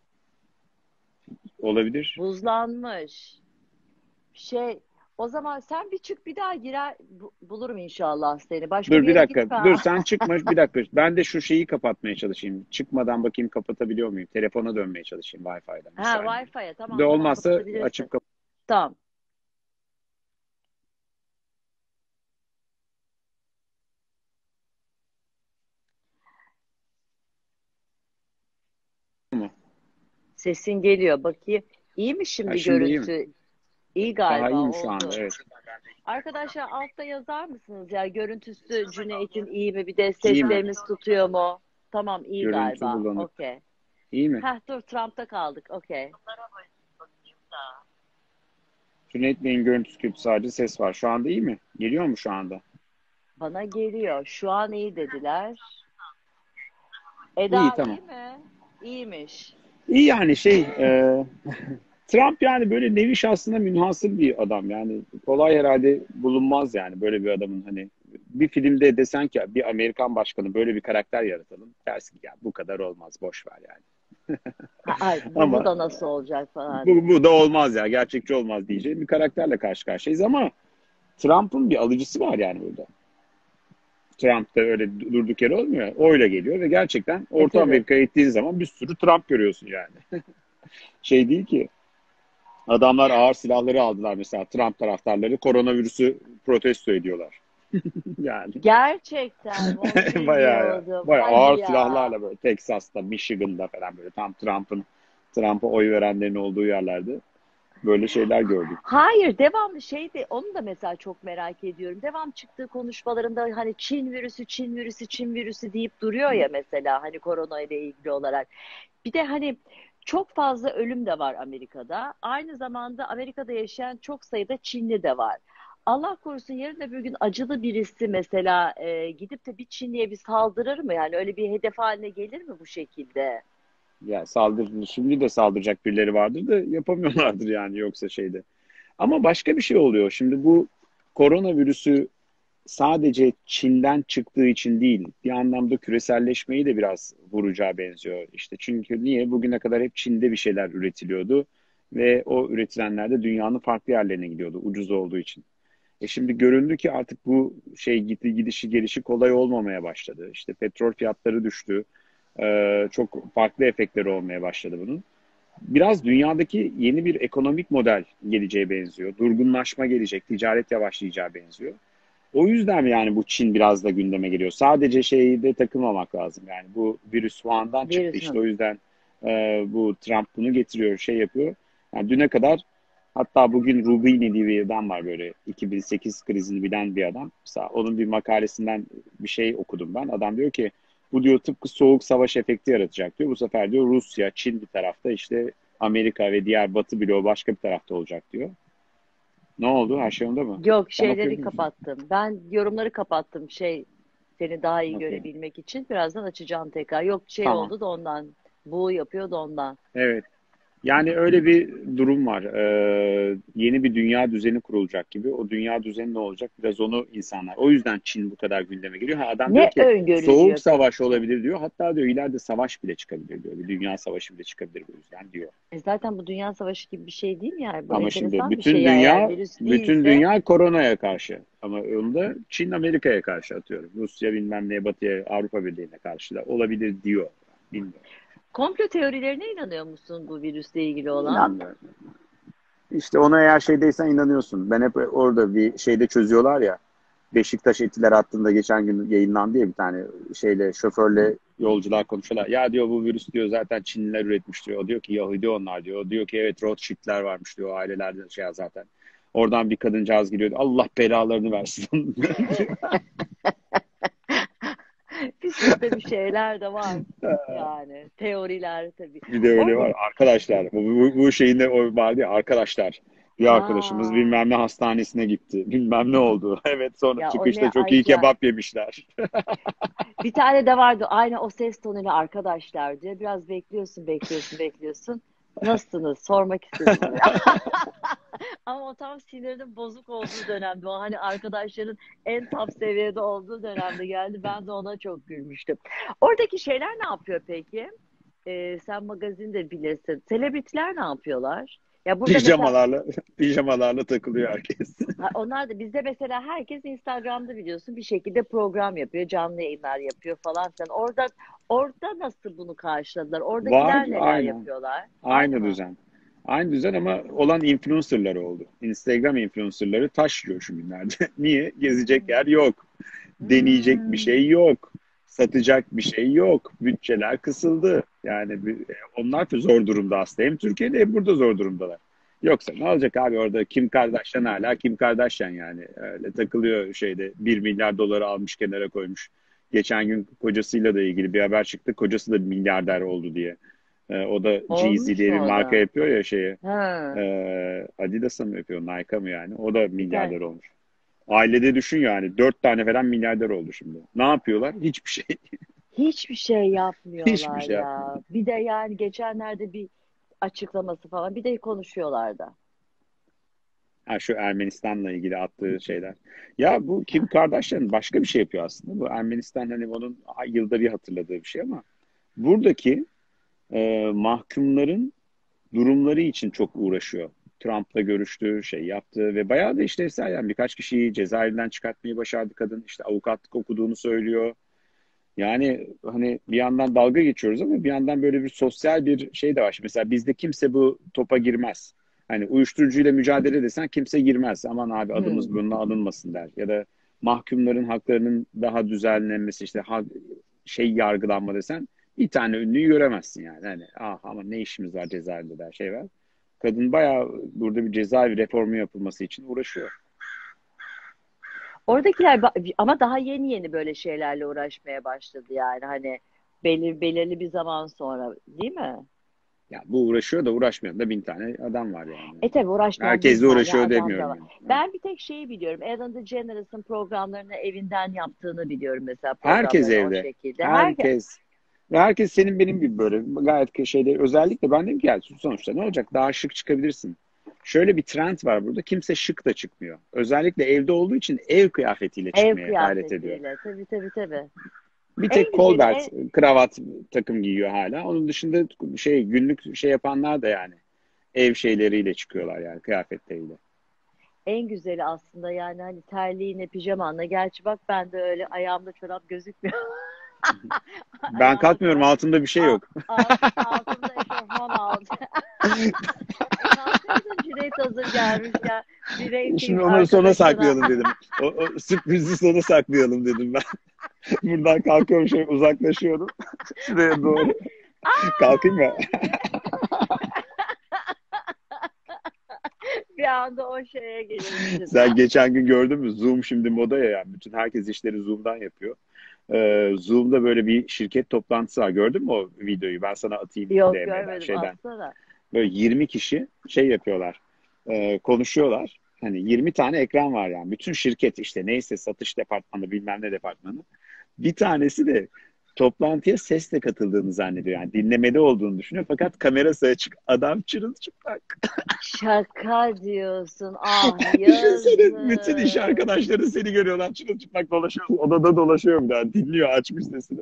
olabilir.
buzlanmış. Şey o zaman sen bir çık bir daha girer bulurum inşallah seni. Başka
Dur
bir
bir
yere
dakika.
gitme.
Dur sen çıkma bir dakika. Ben de şu şeyi kapatmaya çalışayım. Çıkmadan bakayım kapatabiliyor muyum? Telefona dönmeye çalışayım Wi-Fi'den bir
Ha
saniye.
Wi-Fi'ye
De
tamam tamam
olmazsa açıp
kapatabilirsin. Tamam.
kapatma.
Sesin geliyor bakayım. İyi mi
Ha,
şimdi
şimdi iyi mi?
görüntü? İyi
Daha
galiba
iyiyim şu anda
oldu.
evet.
Arkadaşlar altta yazar mısınız ya görüntüsü Cüneyt'in iyi mi? Bir de
İyi mi?
seslerimiz tutuyor mu? Tamam iyi
Görüntü
galiba.
bulanık.
Okey.
İyi mi?
Heh dur Trump'ta kaldık. Okey.
Cüneyt Bey'in görüntüsü kötü sadece ses var. Şu anda iyi mi? Geliyor mu şu anda?
Bana geliyor. Şu an iyi dediler.
İyi
Eda
tamam.
iyi mi? İyiymiş.
İyi yani Trump yani böyle nevi şahsına münhasır bir adam. Yani kolay herhalde bulunmaz yani böyle bir adamın hani bir filmde desen ki bir Amerikan başkanı böyle bir karakter yaratalım. Dersin ki ya bu kadar olmaz boş ver yani.
Ay, bu
Ama
da nasıl olacak falan diye.
bu da olmaz ya gerçekçi olmaz diyeceğim bir karakterle karşı karşıyayız ama Trump'ın bir alıcısı var yani burada. Trump da öyle durduk yere olmuyor. Oyla geliyor ve gerçekten Orta
Tabii.
Amerika'ya gittiğin zaman bir sürü Trump görüyorsun yani. Şey değil ki adamlar ağır silahları aldılar mesela Trump taraftarları koronavirüsü protesto ediyorlar. Yani
Gerçekten mi? Onu
bayağı ya.
bilmiyordum.
Bayağı
Hadi
ağır
ya.
silahlarla böyle Texas'ta, Michigan'da falan böyle tam Trump'a oy verenlerin olduğu yerlerde. Böyle şeyler gördük.
Hayır, devamlı şeydi, onu da mesela çok merak ediyorum. Devam çıktığı konuşmalarında hani Çin virüsü, Çin virüsü, Çin virüsü deyip duruyor ya mesela hani korona ile ilgili olarak. Bir de hani çok fazla ölüm de var Amerika'da. Aynı zamanda Amerika'da yaşayan çok sayıda Çinli de var. Allah korusun yarın da bir gün acılı birisi mesela gidip de bir Çinliye bir saldırır mı? Yani öyle bir hedef haline gelir mi bu şekilde?
Ya şimdi de saldıracak birileri vardır da yapamıyorlardır yani yoksa şeyde. Ama başka bir şey oluyor. Şimdi bu koronavirüsü sadece Çin'den çıktığı için değil, bir anlamda küreselleşmeyi de biraz vuracağı benziyor. İşte çünkü niye? Bugüne kadar hep Çin'de bir şeyler üretiliyordu ve o üretilenler de dünyanın farklı yerlerine gidiyordu ucuz olduğu için. Şimdi göründü ki artık bu şey gidişi gelişi kolay olmamaya başladı. İşte petrol fiyatları düştü. Çok farklı efektleri olmaya başladı bunun. Biraz dünyadaki yeni bir ekonomik model geleceğe benziyor. Durgunlaşma gelecek, ticaret yavaşlayacağı benziyor. O yüzden yani bu Çin biraz da gündeme geliyor. Sadece şeyde takılmamak lazım. Yani bu virüs Wuhan'dan çıktı işte.
Virüsün.
O yüzden bu Trump bunu getiriyor, şey yapıyor. Yani düne kadar hatta bugün Rubini diye bir adam var böyle 2008 krizini bilen bir adam. Mesela onun bir makalesinden bir şey okudum ben. Adam diyor ki bu diyor tıpkı soğuk savaş efekti yaratacak diyor. Bu sefer diyor Rusya, Çin bir tarafta işte Amerika ve diğer Batı bloğu başka bir tarafta olacak diyor. Ne oldu? Her şey onda mı?
Yok,
Sen
şeyleri
okuyabilir misin?
kapattım. Ben yorumları kapattım seni daha iyi
Okey.
görebilmek için. Birazdan açacağım tekrar. Yok şey
Tamam.
oldu da ondan. Bu yapıyor da ondan.
Evet. Yani öyle bir durum var. Yeni bir dünya düzeni kurulacak gibi. O dünya düzeni ne olacak? Biraz onu insanlar. O yüzden Çin bu kadar gündeme geliyor. Ha, adam diyor
Ne
ki soğuk
öngörülüyor
savaş
peki?
olabilir diyor. Hatta diyor ileride savaş bile çıkabilir diyor. Bir dünya savaşı bile çıkabilir bu yüzden diyor.
Zaten bu dünya savaşı gibi bir şey değil mi yani? Bu
Ama şimdi
enteresan bir şey yani. Eğer virüs
bütün
değilse
dünya koronaya karşı. Ama onu da Çin Amerika'ya karşı atıyorum. Rusya bilmem neye, Batı'ya, Avrupa Birliği'ne karşı da olabilir diyor. Bilmiyorum.
komplo teorilerine inanıyor musun bu virüsle ilgili olan?
İnanmıyorum. İşte ona eğer şeydeysen inanıyorsun. Ben hep orada bir şeyde çözüyorlar ya. Beşiktaş Etiler hattında geçen gün yayınlandı ya bir tane şeyle şoförle yolcular konuşuyorlar. Ya diyor bu virüs diyor zaten Çinliler üretmiş diyor. O diyor ki Yahudi onlar diyor. O diyor ki evet Rothschild'ler varmış diyor. Ailelerden şey zaten. Oradan bir kadıncağız giriyor. Allah belalarını versin.
Bir sürü de bir şeyler de var. Yani teoriler tabii.
Bir de öyle
Orada
var. Arkadaşlar. Bu şeyinde o vardı ya arkadaşlar. Bir arkadaşımız
aa,
bilmem ne hastanesine gitti. Bilmem ne oldu. Evet sonra
ya o ne
çıkışta çok iyi
acayip.
kebap yemişler.
Bir tane de vardı aynı o ses tonuyla arkadaşlar diyor. Biraz bekliyorsun, bekliyorsun, bekliyorsun. Nasılsınız? Sormak istedim oluyor. Ama o tam sinirinin bozuk olduğu dönemde. O hani arkadaşların en top seviyede olduğu dönemde geldi. Ben de ona çok gülmüştüm. Oradaki şeyler ne yapıyor peki? Sen magazinde bilirsin. Selebritiler ne yapıyorlar? Ya burada mesela
Pijamalarla pijamalarla takılıyor herkes.
onlar da bizde mesela herkes Instagram'da biliyorsun bir şekilde program yapıyor, canlı yayınlar yapıyor falan filan. Orada nasıl bunu karşıladılar?
Var
Oradakiler neler
aynen.
yapıyorlar? Aynı
Aynı
mı?
düzen. Aynı düzen ama olan influencerları oldu. Instagram influencerları taşlıyor şu günlerde. Niye? Gezecek yer yok. Deneyecek bir
Hmm.
şey yok. Satacak bir şey yok. Bütçeler kısıldı. Yani onlar da zor durumda aslında. Hem Türkiye'de hem burada zor durumdalar. Yoksa ne olacak abi orada Kim Kardashian hala Kim Kardashian yani. Öyle takılıyor şeyde 1 milyar doları almış kenara koymuş. Geçen gün kocasıyla da ilgili bir haber çıktı. Kocası da milyarder oldu diye. O da Yeezy
Olmuş
diye
mu
bir
o
marka
da?
yapıyor ya şeye.
Ha.
Adidas'a mı yapıyor, Nike'a mı yani? O da
Bir tane.
milyarder olmuş. Ailede düşün yani. 4 tane falan milyarder oldu şimdi. Ne yapıyorlar? Hiçbir şey.
Hiçbir şey
Hiçbir
yapmıyorlar
şey yapmıyor.
ya. Bir de yani geçenlerde bir açıklaması falan. Bir de konuşuyorlar da.
Ha, şu Ermenistan'la ilgili attığı şeyler. Ya bu Kim Kardashian başka bir şey yapıyor aslında. Bu Ermenistan hani onun yılda bir hatırladığı bir şey ama buradaki mahkumların durumları için çok uğraşıyor. Trump'la görüştü, şey yaptı ve bayağı da işlevsel yani birkaç kişiyi cezaevinden çıkartmayı başardı kadın. İşte avukatlık okuduğunu söylüyor. Yani hani bir yandan dalga geçiyoruz ama bir yandan böyle bir sosyal bir şey de var. Mesela bizde kimse bu topa girmez. Hani uyuşturucuyla mücadele desen kimse girmez. Aman abi adımız
Hmm.
burnuna alınmasın der. Ya da mahkumların haklarının daha düzenlenmesi işte şey yargılanma desen bir tane ünlüyü göremezsin yani. Hani ah ama ne işimiz var cezaevinde der şey var. Kadın bayağı burada bir cezaevi reformu yapılması için uğraşıyor.
Oradakiler ama daha yeni yeni böyle şeylerle uğraşmaya başladı yani hani belirli bir zaman sonra değil mi?
Ya bu uğraşıyor da uğraşmayan da bin tane adam var yani.
Tabii uğraşmayan bin
Herkes de
tane
uğraşıyor
adam da
demiyorum
var.
yani. Evet.
Ben bir tek şeyi biliyorum. Ellen DeGeneres'ın programlarını evinden yaptığını biliyorum mesela
Herkes
programlarını o
evde.
şekilde.
Herkes. Ve herkes senin benim gibi böyle gayet şeyde, özellikle ben dedim ki yani sonuçta ne olacak, daha şık çıkabilirsin. Şöyle bir trend var burada, kimse şık da çıkmıyor. Özellikle evde olduğu için ev kıyafetiyle
Ev
çıkmaya gayret ediyor.
kıyafetiyle. Tabii tabii tabii.
Bir tek
En güzeli
Colbert kravat takım giyiyor hala. Onun dışında şey günlük şey yapanlar da yani ev şeyleriyle çıkıyorlar yani kıyafetleriyle.
en güzeli aslında yani hani terliğine pijamanla. Gerçi bak ben de öyle ayağımda çorap gözükmüyor.
Ben
Ayağımda
kalkmıyorum,
çorap.
altımda bir şey yok.
Altımda eşofman aldı. Kalkaydın Cüneyt hazır gelmişken bir
Şimdi
reyting
onu sona
arkadaşına.
saklayalım dedim. O sürprizi sona saklayalım dedim ben. Buradan kalkıyorum, şöyle uzaklaşıyorum. Şuraya doğru. Kalkayım mı?
Diye bir anda o şeye gelirmişsin.
Sen geçen gün gördün mü? Zoom şimdi moda ya. Yani. Bütün herkes işleri Zoom'dan yapıyor. Zoom'da böyle bir şirket toplantısı var. Gördün mü o videoyu? Ben sana atayım
Yok
DM'den
görmedim
şeyden.
aslında.
Böyle 20 kişi şey yapıyorlar. Konuşuyorlar. Hani 20 tane ekran var yani. Bütün şirket işte neyse, satış departmanı bilmem ne departmanı. Bir tanesi de toplantıya sesle katıldığını zannediyor. Yani dinlemede olduğunu düşünüyor. Fakat kamerası açık. Adam çırılçıplak.
Şaka diyorsun. Ah
Düşünsene, bütün iş
yazık.
arkadaşları seni görüyorlar. Çırılçıplak dolaşıyor. Odada dolaşıyorum daha. Dinliyor, açmış sesini.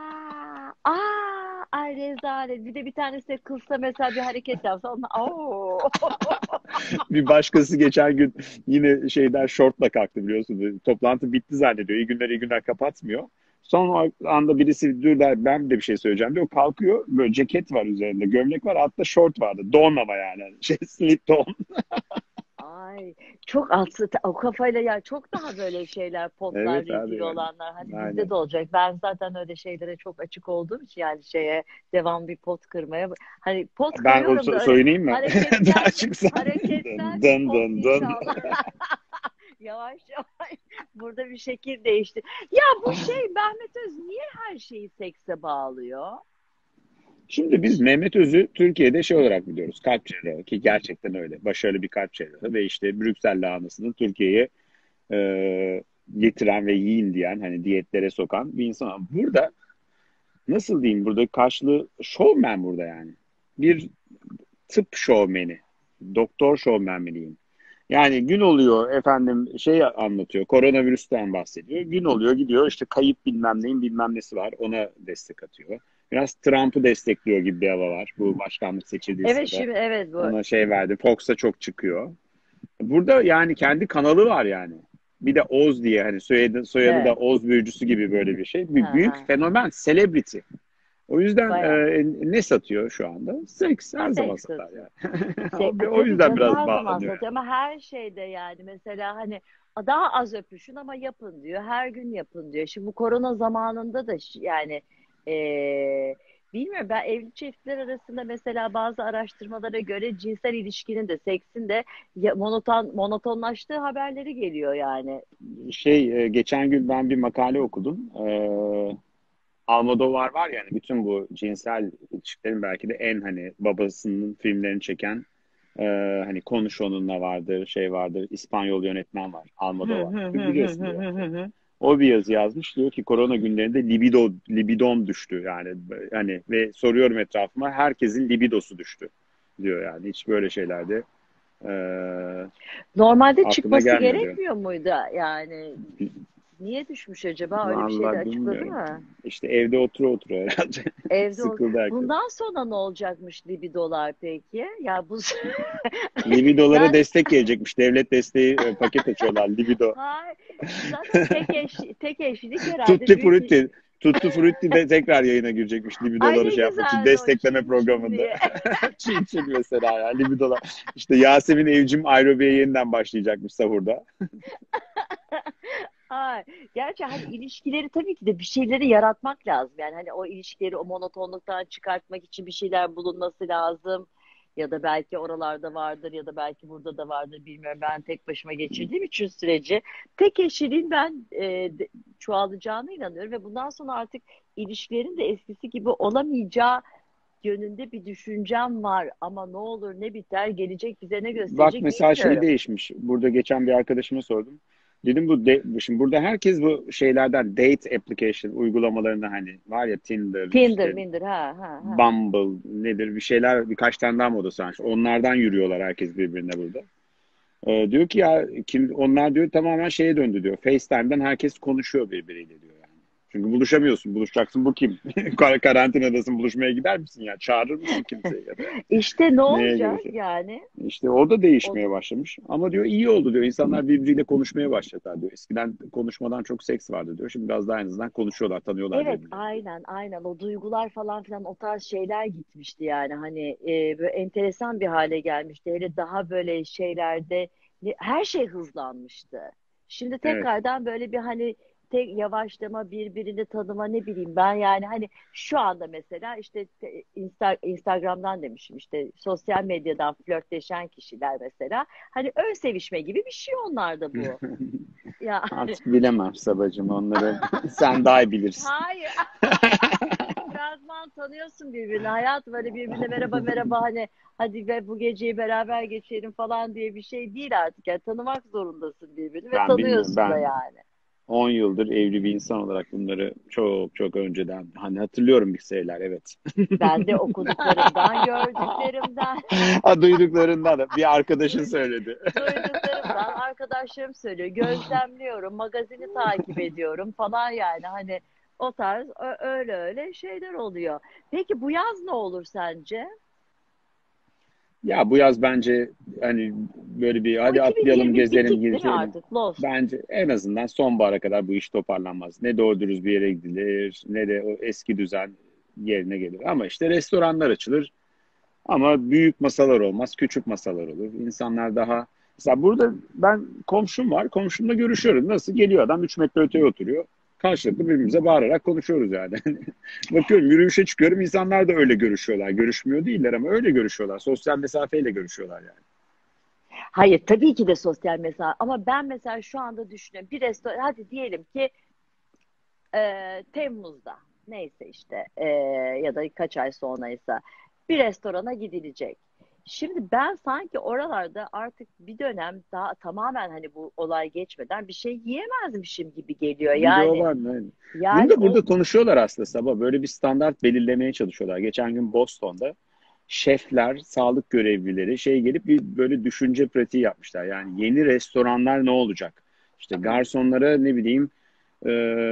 Ay rezalet. Bir de bir tanesi de kılsa mesela bir hareket yapsa onunla oo.
Bir başkası geçen gün yine şeyden şortla kalktı, biliyorsun. Toplantı bitti zannediyor. İyi günler iyi günler kapatmıyor. Son anda birisi dur der, ben de bir şey söyleyeceğim diyor. Kalkıyor, böyle ceket var üzerinde, gömlek var, altta şort vardı. Don ama yani. Şey, slip don.
Ay çok altı o kafayla ya çok daha böyle şeyler potlar
Evet abi
rezil
yani.
olanlar hani bizde
Aynen.
de olacak. Ben zaten öyle şeylere çok açık olduğum için yani şeye devam bir pot kırmaya hani pot
Ben o
kırıyorum da öyle
soyunayım mı?
hareketsel
Açıksan.
hareketsel bir
Dın
pot
dın dın.
inşallah. Yavaş yavaş burada bir şekil değişti. Ya bu şey Mehmet Öz niye her şeyi sekse bağlıyor?
Şimdi biz Mehmet Öz'ü Türkiye'de şey olarak biliyoruz. Kalp cerrahı, ki gerçekten öyle. Başarılı bir kalp cerrahı ve işte Brüksel lahanasını Türkiye'ye getiren ve yiyin diyen, hani diyetlere sokan bir insan. Ama burada nasıl diyeyim, burada karşılığı showman burada yani. Bir tıp şovmeni, doktor şovmen mi diyeyim. Yani gün oluyor efendim şey anlatıyor, koronavirüsten bahsediyor. Gün oluyor gidiyor işte kayıp bilmem neyin bilmem nesi var, ona destek atıyor. Biraz Trump'ı destekliyor gibi bir hava var bu başkanlık seçildiği
Evet
sırada.
şimdi evet bu.
Ona şey verdi, Fox'a çok çıkıyor. Burada yani kendi kanalı var yani. Bir de Oz diye, hani soyadı da
Evet.
Oz büyücüsü gibi böyle bir şey.
Ha,
Bir büyük
ha.
fenomen, celebrity. O yüzden
Baya.
ne satıyor şu anda? Seks her zaman
Seks
satar
atıyor.
yani. O
Tabii
yüzden
canım
biraz
her zaman
bağlanıyor yani.
satıyor ama her şeyde yani mesela hani daha az öpüşün ama yapın diyor. Her gün yapın diyor. Şimdi bu korona zamanında da yani eee, bilmiyorum ben evli çiftler arasında mesela bazı araştırmalara göre cinsel ilişkinin de seksin de monotonlaştığı haberleri geliyor yani.
Geçen gün ben bir makale okudum. Almodovar var yani, bütün bu cinsel ilişkilerin belki de en hani babasının filmlerini çeken, e, hani Konuş Onunla vardır, şey vardır, İspanyol yönetmen var,
Hı
Almodovar.
hı hı hı
Biliyorsundur
hı
belki.
hı hı.
O bir yazı yazmış, diyor ki korona günlerinde libidom düştü yani, hani ve soruyorum etrafıma, herkesin libidosu düştü diyor yani, hiç böyle şeylerde e,
Normalde
aklına
çıkması
gelmiyor diyor.
gerekmiyor muydu yani? Niye düşmüş acaba? Öyle bir şey de
Vallahi
açıkladı
bilmiyorum.
mı?
İşte evde otura herhalde.
Evde
Sıkıldı herkes.
bundan sonra ne olacakmış libidolar peki? Ya bu
Libidolara
zaten
destek gelecekmiş. Devlet desteği paket açıyorlar. Libido.
hayır, zaten tek eşlilik herhalde
Tutti
büyük
Frutti. Tutti Frutti de tekrar yayına girecekmiş
ay
libidoları
ne
şey yapmak için.
güzeldi o
Destekleme
Çin Çin
programında.
diye.
Çin Çin mesela ya, libidolar. İşte Yasemin Evcim aerobiye yeniden başlayacakmış sahurda.
Ay, gerçi hani ilişkileri tabii ki de bir şeyleri yaratmak lazım. Yani hani o ilişkileri o monotonluktan çıkartmak için bir şeyler bulunması lazım. Ya da belki oralarda vardır ya da belki burada da vardır bilmiyorum. Ben tek başıma geçirdiğim için süreci tek eşliliğin ben çoğalacağına inanıyorum ve bundan sonra artık ilişkilerin de eskisi gibi olamayacağı yönünde bir düşüncem var. Ama ne olur ne biter, gelecek bize ne
Bak
gösterecek
mesela şey
bilmiyorum.
değişmiş. Burada geçen bir arkadaşıma sordum. Dedim şimdi burada herkes bu şeylerden date application uygulamalarında hani var ya Tinder
Tinder,
işte
Minder, ha ha ha.
Bumble nedir bir şeyler birkaç tane daha modası var. Onlardan yürüyorlar herkes birbirine burada. Diyor ki ya onlar diyor tamamen şeye döndü diyor. FaceTime'dan herkes konuşuyor birbiriyle diyor yani. Çünkü buluşamıyorsun. Buluşacaksın bu kim? Karantinadasın buluşmaya gider misin ya? Çağırır mısın kimseyi ya da yani?
İşte ne
Neye
olacak
göre?
yani?
İşte o da
O,
değişmeye başlamış. Ama diyor iyi oldu diyor. İnsanlar birbiriyle konuşmaya başladılar diyor. Eskiden konuşmadan çok seks vardı diyor. Şimdi biraz daha en azından konuşuyorlar, tanıyorlar
evet,
birbirlerini diyor.
aynen aynen o duygular falan filan o tarz şeyler gitmişti yani hani böyle enteresan bir hale gelmişti. Hele daha böyle şeylerde her şey hızlanmıştı. Şimdi
Evet.
tekrardan böyle bir hani tek yavaşlama birbirini tanıma ne bileyim ben yani hani şu anda mesela işte Instagram'dan demişim işte sosyal medyadan flörtleşen kişiler mesela hani ön sevişme gibi bir şey onlarda bu. Yani
Artık bilemem Sabacığım onları. Sen daha iyi bilirsin.
hayır. Fragman tanıyorsun birbirini. Hayat böyle birbirine merhaba merhaba hani hadi ve bu geceyi beraber geçirelim falan diye bir şey değil artık. Yani tanımak zorundasın birbirini ve
Ben bilmiyorum.
tanıyorsun da
Ben
yani.
10 yıldır evli bir insan olarak bunları çok çok önceden hani hatırlıyorum bir şeyler evet.
Ben de okuduklarımdan, gördüklerimden,
Ha, duyduklarından da bir arkadaşın
duyduk,
söyledi.
duyduklarımdan arkadaşlarım söylüyor. Gözlemliyorum, magazini takip ediyorum falan yani hani o tarz öyle öyle şeyler oluyor. Peki bu yaz ne olur sence?
Ya bu yaz bence hani böyle bir
Bu
hadi atlayalım
2020
gezelim
bitik değil mi
gezelim.
artık? Lost.
Bence en azından sonbahara kadar bu iş toparlanmaz. Ne doğru dürüst bir yere gidilir ne de o eski düzen yerine gelir. Ama işte restoranlar açılır. Ama büyük masalar olmaz, küçük masalar olur. İnsanlar daha... Mesela burada ben komşum var, komşumla görüşüyoruz. Nasıl? Geliyor adam 3 metre öteye oturuyor. Karşılıklı birbirimize bağırarak konuşuyoruz yani. Bakıyorum yürüyüşe çıkıyorum, insanlar da öyle görüşüyorlar. Görüşmüyor değiller ama öyle görüşüyorlar. Sosyal mesafeyle görüşüyorlar yani.
Hayır tabii ki de sosyal mesafe ama ben mesela şu anda düşünüyorum bir restoran hadi diyelim ki Temmuz'da neyse işte ya da kaç ay sonraysa bir restorana gidilecek. Şimdi ben sanki oralarda artık bir dönem daha tamamen hani bu olay geçmeden bir şey yiyemezmişim gibi geliyor.
Bir de o
Yani
var. Yani. Bunu
yani
da
o
burada konuşuyorlar aslında Sabah. Böyle bir standart belirlemeye çalışıyorlar. Geçen gün Boston'da şefler, sağlık görevlileri şey gelip bir böyle düşünce pratiği yapmışlar. Yani yeni restoranlar ne olacak? İşte garsonlara ne bileyim e,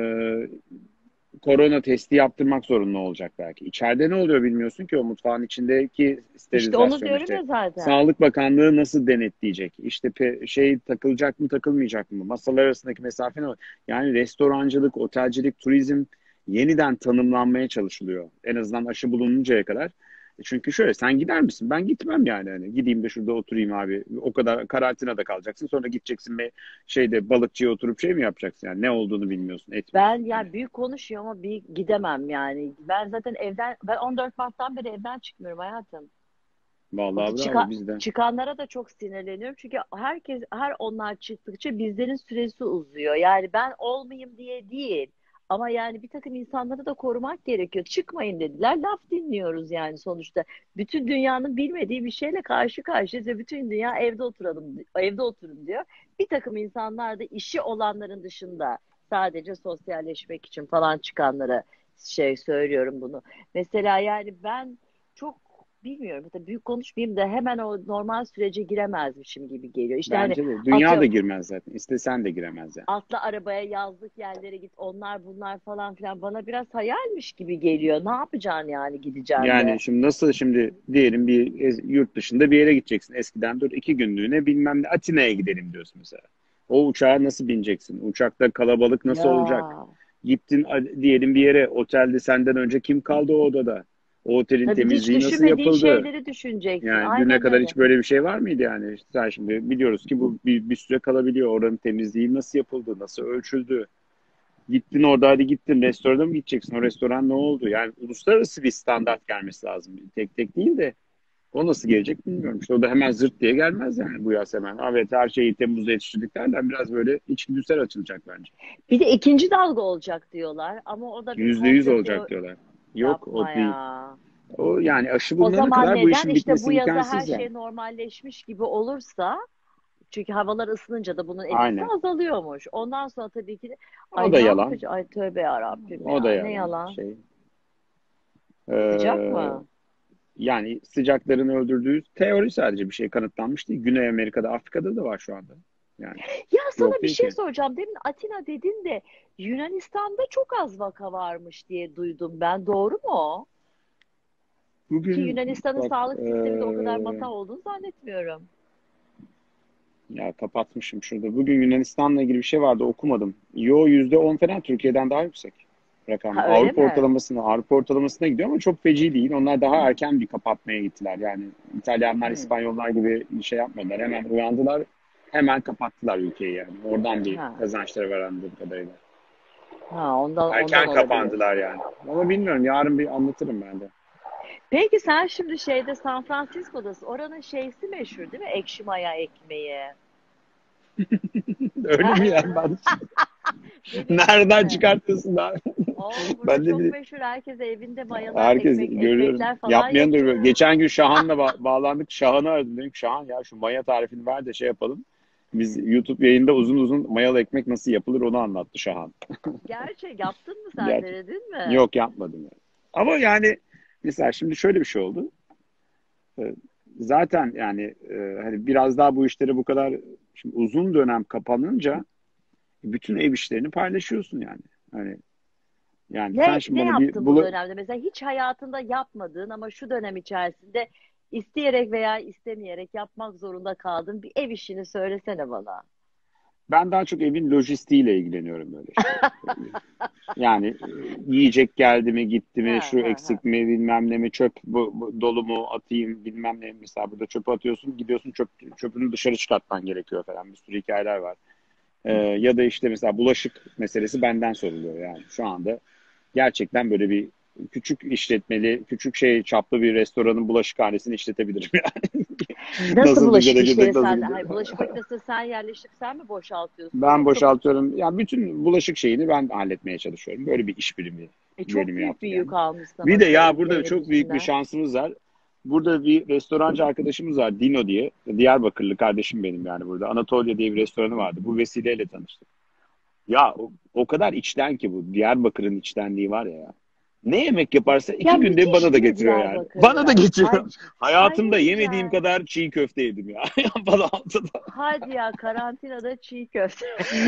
korona testi yaptırmak zorunda olacak belki. İçeride ne oluyor bilmiyorsun ki o mutfağın içindeki
işte onu
sterilizasyon
diyorum
işte.
ya zaten.
Sağlık Bakanlığı nasıl denetleyecek? İşte şey takılacak mı takılmayacak mı? Masalar arasındaki mesafe ne? Yani restorancılık, otelcilik, turizm yeniden tanımlanmaya çalışılıyor. En azından aşı bulununcaya kadar. Çünkü şöyle sen gider misin? Ben gitmem yani. Hani gideyim de şurada oturayım abi. O kadar karantinada kalacaksın. Sonra gideceksin ve şeyde balıkçıya oturup şey mi yapacaksın? Yani ne olduğunu bilmiyorsun,
Ben
etmiyorsun. Hani
ya büyük konuşuyor ama bir gidemem yani. Ben zaten ben 14 Mart'tan beri evden çıkmıyorum hayatım. O da
vallahi bravo bizde.
çıkanlara da çok sinirleniyorum. Çünkü her onlar çıktıkça bizlerin süresi uzuyor. Yani ben olmayayım diye değil. Ama yani bir takım insanları da korumak gerekiyor. Çıkmayın dediler. Laf dinliyoruz yani sonuçta. Bütün dünyanın bilmediği bir şeyle karşı karşıyayız ve bütün dünya evde oturalım, evde oturun diyor. Bir takım insanlar da işi olanların dışında sadece sosyalleşmek için falan çıkanlara şey söylüyorum bunu. Mesela yani ben çok bilmiyorum. Mesela büyük konuşmayayım da hemen o normal sürece giremezmişim gibi geliyor. İşte hani
Bence de. Dünya da
atıyorum
girmez zaten. İstesen de giremez yani.
atla arabaya yazlık yerlere git onlar bunlar falan filan bana biraz hayalmiş gibi geliyor. Ne yapacaksın yani gideceğim de.
Yani şimdi nasıl şimdi diyelim bir yurt dışında bir yere gideceksin. Eskiden dur 2 günlüğüne bilmem ne Atina'ya gidelim diyorsun mesela. O uçağa nasıl bineceksin? Uçakta kalabalık nasıl olacak?
Ya
Gittin diyelim bir yere otelde senden önce kim kaldı o odada? O otelin
tabii hiç
temizliği nasıl
düşünmediğin
yapıldı?
şeyleri düşüneceksin.
Yani düne
Aynen
kadar
öyle.
hiç böyle bir şey var mıydı yani? İşte sen şimdi biliyoruz ki bu bir süre kalabiliyor. Oranın temizliği nasıl yapıldı? Nasıl ölçüldü? Gittin orada hadi gittin restorana mı gideceksin? O restoran ne oldu? Yani uluslararası bir standart gelmesi lazım. Tek tek değil de. O nasıl gelecek bilmiyorum. İşte o da hemen zırt diye gelmez yani bu yaz hemen. Evet, her şeyi Temmuz'da yetiştirdik derler. Biraz böyle içgüdüsel açılacak bence.
Bir de ikinci dalga olacak diyorlar ama o da bir
%100
komplo
olacak diyorlar. Yok, o
yapma
değil.
ya.
O yani aşı
O
bulunana
zaman
kadar bu
neden
işin
işte bu
bitmesi
yaza her
imkansız yani.
şey normalleşmiş gibi olursa, çünkü havalar ısınınca da bunun etkisi
Aynen.
azalıyormuş. Ondan sonra tabii ki de
O
ay
da
ne
yalan.
yapacağız? Ay tövbe ya Rabbim
O da
ya. Ne
yalan.
yalan? Sıcak
Ee,
mı?
yani sıcakların öldürdüğü teori, sadece bir şey kanıtlanmış değil. Güney Amerika'da, Afrika'da da var şu anda. Yani
Ya sana
yok
bir
değil
şey
ki.
soracağım. Demin Atina dedin de Yunanistan'da çok az vaka varmış diye duydum ben. Doğru mu o? Ki
Bugün
Yunanistan'ın
bak,
sağlık sistemi de o kadar matah olduğunu zannetmiyorum.
ya kapatmışım şurada. Bugün Yunanistan'la ilgili bir şey vardı, okumadım. Yo, %10 falan, Türkiye'den daha yüksek
Ha
rakamlar.
öyle mi?
Avrupa ortalamasına gidiyor ama çok feci değil. Onlar daha erken bir kapatmaya gittiler. Yani İtalyanlar,
Hmm.
İspanyollar gibi bir şey yapmadılar. Hemen uyandılar, hemen kapattılar ülkeyi yani. Oradan bir
Ha.
kazançları var anladığım kadarıyla.
Ha ondan
Erken
olabilir.
kapandılar yani. Ama bilmiyorum, yarın bir anlatırım ben de.
Peki sen şimdi şeyde San Francisco'dasın. Oranın şeysi meşhur değil mi? Ekşi maya ekmeği.
Öyle mi yani? Ben
Deniyorsun
nereden
değil mi?
çıkartıyorsun abi?
Oo, burada
Ben de
çok
bir
meşhur. Herkes evinde mayalar,
herkes görüyorum.
ekmekler falan
Yapmayan da
yapıyor.
görüyorum. Geçen gün Şahan'la bağlandık. Şahan'ı aradım. Dedim ki, Şahan ya şu maya tarifini ver de şey yapalım. Biz YouTube yayında uzun uzun mayalı ekmek nasıl yapılır onu anlattı Şahan.
Gerçek yaptın mı sen,
Gerçi
denedin mi?
yok, yapmadım yani. Ama yani mesela şimdi şöyle bir şey oldu. Ee, Zaten yani hani biraz daha bu işleri bu kadar şimdi uzun dönem kapanınca bütün ev işlerini paylaşıyorsun yani. Hani yani sen şimdi
Ne
bana bir
yaptın bu dönemde? Mesela hiç hayatında yapmadığın ama şu dönem içerisinde isteyerek veya istemeyerek yapmak zorunda kaldığın bir ev işini söylesene bana.
ben daha çok evin lojistiğiyle ilgileniyorum böyle işte. Yani yiyecek geldi mi gitti mi,
Ha
şu
ha ha.
eksik mi bilmem ne mi, çöp dolu mu atayım bilmem ne, mesela burada çöpü atıyorsun, gidiyorsun çöpünü dışarı çıkartman gerekiyor falan, bir sürü hikayeler var. Ya da işte mesela bulaşık meselesi benden soruluyor yani şu anda. Gerçekten böyle bir küçük işletmeli, küçük şey çaplı bir restoranın bulaşıkhanesini işletebilirim yani.
Nasıl
Nasıl
bulaşık
düzene
işleri
girsek nasıl
sende?
gidiyor?
Hayır, bulaşık makinesini sen yerleştirip sen mi boşaltıyorsun
Ben
yoksa
boşaltıyorum. Yani bütün bulaşık şeyini ben halletmeye çalışıyorum. Böyle bir işbirimi
çok
bölümü
büyük bir
yaptık yani.
yük almışsın
Bir
ama
de ya burada
zeynep
çok büyük bir
üstünden.
şansımız var. Burada bir restorancı arkadaşımız var, Dino diye. Diyarbakırlı kardeşim benim yani burada. Anatolia diye bir restoranı vardı. Bu vesileyle tanıştık. Ya o kadar içten ki bu. Diyarbakır'ın içtenliği var ya. Ne yemek yaparsa
Ya
2 günde
müthiş
bana da
değil mi
getiriyor yani. Bana da
Diyarbakırlılar?
getiriyor.
Ay
Hayatımda
ne
yemediğim
güzel.
kadar çiğ köfte yedim ya. Palahantı'da.
Hadi ya, karantinada çiğ köfte.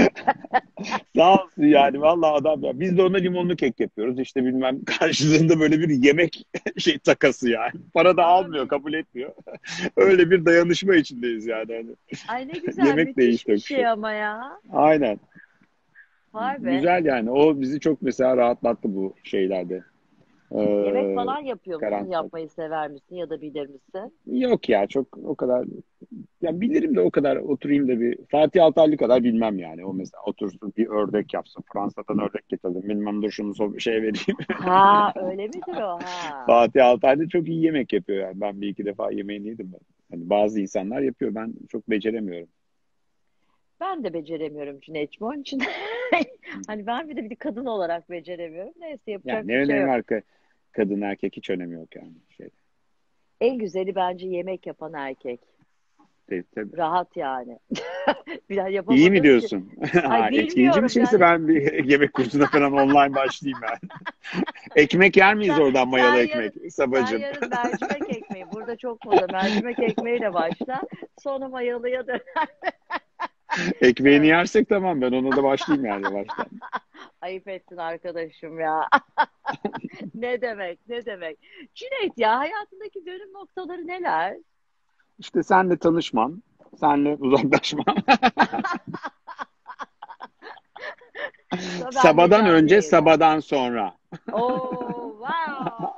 Sağ olsun yani, vallahi adam ya. Biz de ona limonlu kek yapıyoruz. İşte bilmem, karşılığında böyle bir yemek şey takası yani. Para da almıyor,
Abi,
kabul etmiyor. Öyle bir dayanışma içindeyiz yani. Hani
ay ne güzel,
yemek de
müthiş
hiç
bir
yok bir şey.
şey ama ya.
Aynen.
Vay be.
Güzel yani. O bizi çok mesela rahatlattı bu şeylerde.
Yemek
Ee,
falan yapıyor musun?
karantinada.
Yapmayı sever misin ya da bilir misin?
Yok ya, çok o kadar ya bilirim de o kadar oturayım da bir Fatih Altaylı kadar bilmem yani. O mesela otursun bir ördek yapsın. Fransa'dan ördek getirdim. Bilmem, dur şunu şey vereyim.
Ha öyle midir o ha?
Fatih Altaylı çok iyi yemek yapıyor yani. Ben bir iki defa yemeğini yedim ben. Hani bazı insanlar yapıyor. Ben çok beceremiyorum.
Ben de beceremiyorum Cüneyt'ciğim. Onun için hani ben bir kadın olarak beceremiyorum. Neyse,
Yani
yapacak
ne
bir şey
önemi
yok.
var ki, kadın erkek hiç önemi yok yani. Şey,
En güzeli bence yemek yapan erkek.
tabii.
Rahat yani. Bir daha
İyi mi
yapamadığım için.
diyorsun? Ha,
Ay
etkileyici bir
bilmiyorum
şeyse
yani.
ben bir yemek kursuna falan online başlayayım ben. Ekmek yer miyiz
Sen,
oradan,
sen
mayalı
yarın
ekmek
sen
Sabacım?
yarın mercimek ekmeği. Burada çok moda. Mercimek ekmeğiyle başla. Sonra mayalıya dön.
Ekmeğini
Evet.
yersek tamam, ben ona da başlayayım yani yavaştan.
Ayıp ettin arkadaşım ya. Ne demek, ne demek. Cüneyt ya, hayatındaki dönüm noktaları neler?
İşte senle tanışmam, senle uzaklaşmam.
Ben de
Sabadan
canlı
önce,
yayında.
sabadan sonra.
Oo, wow.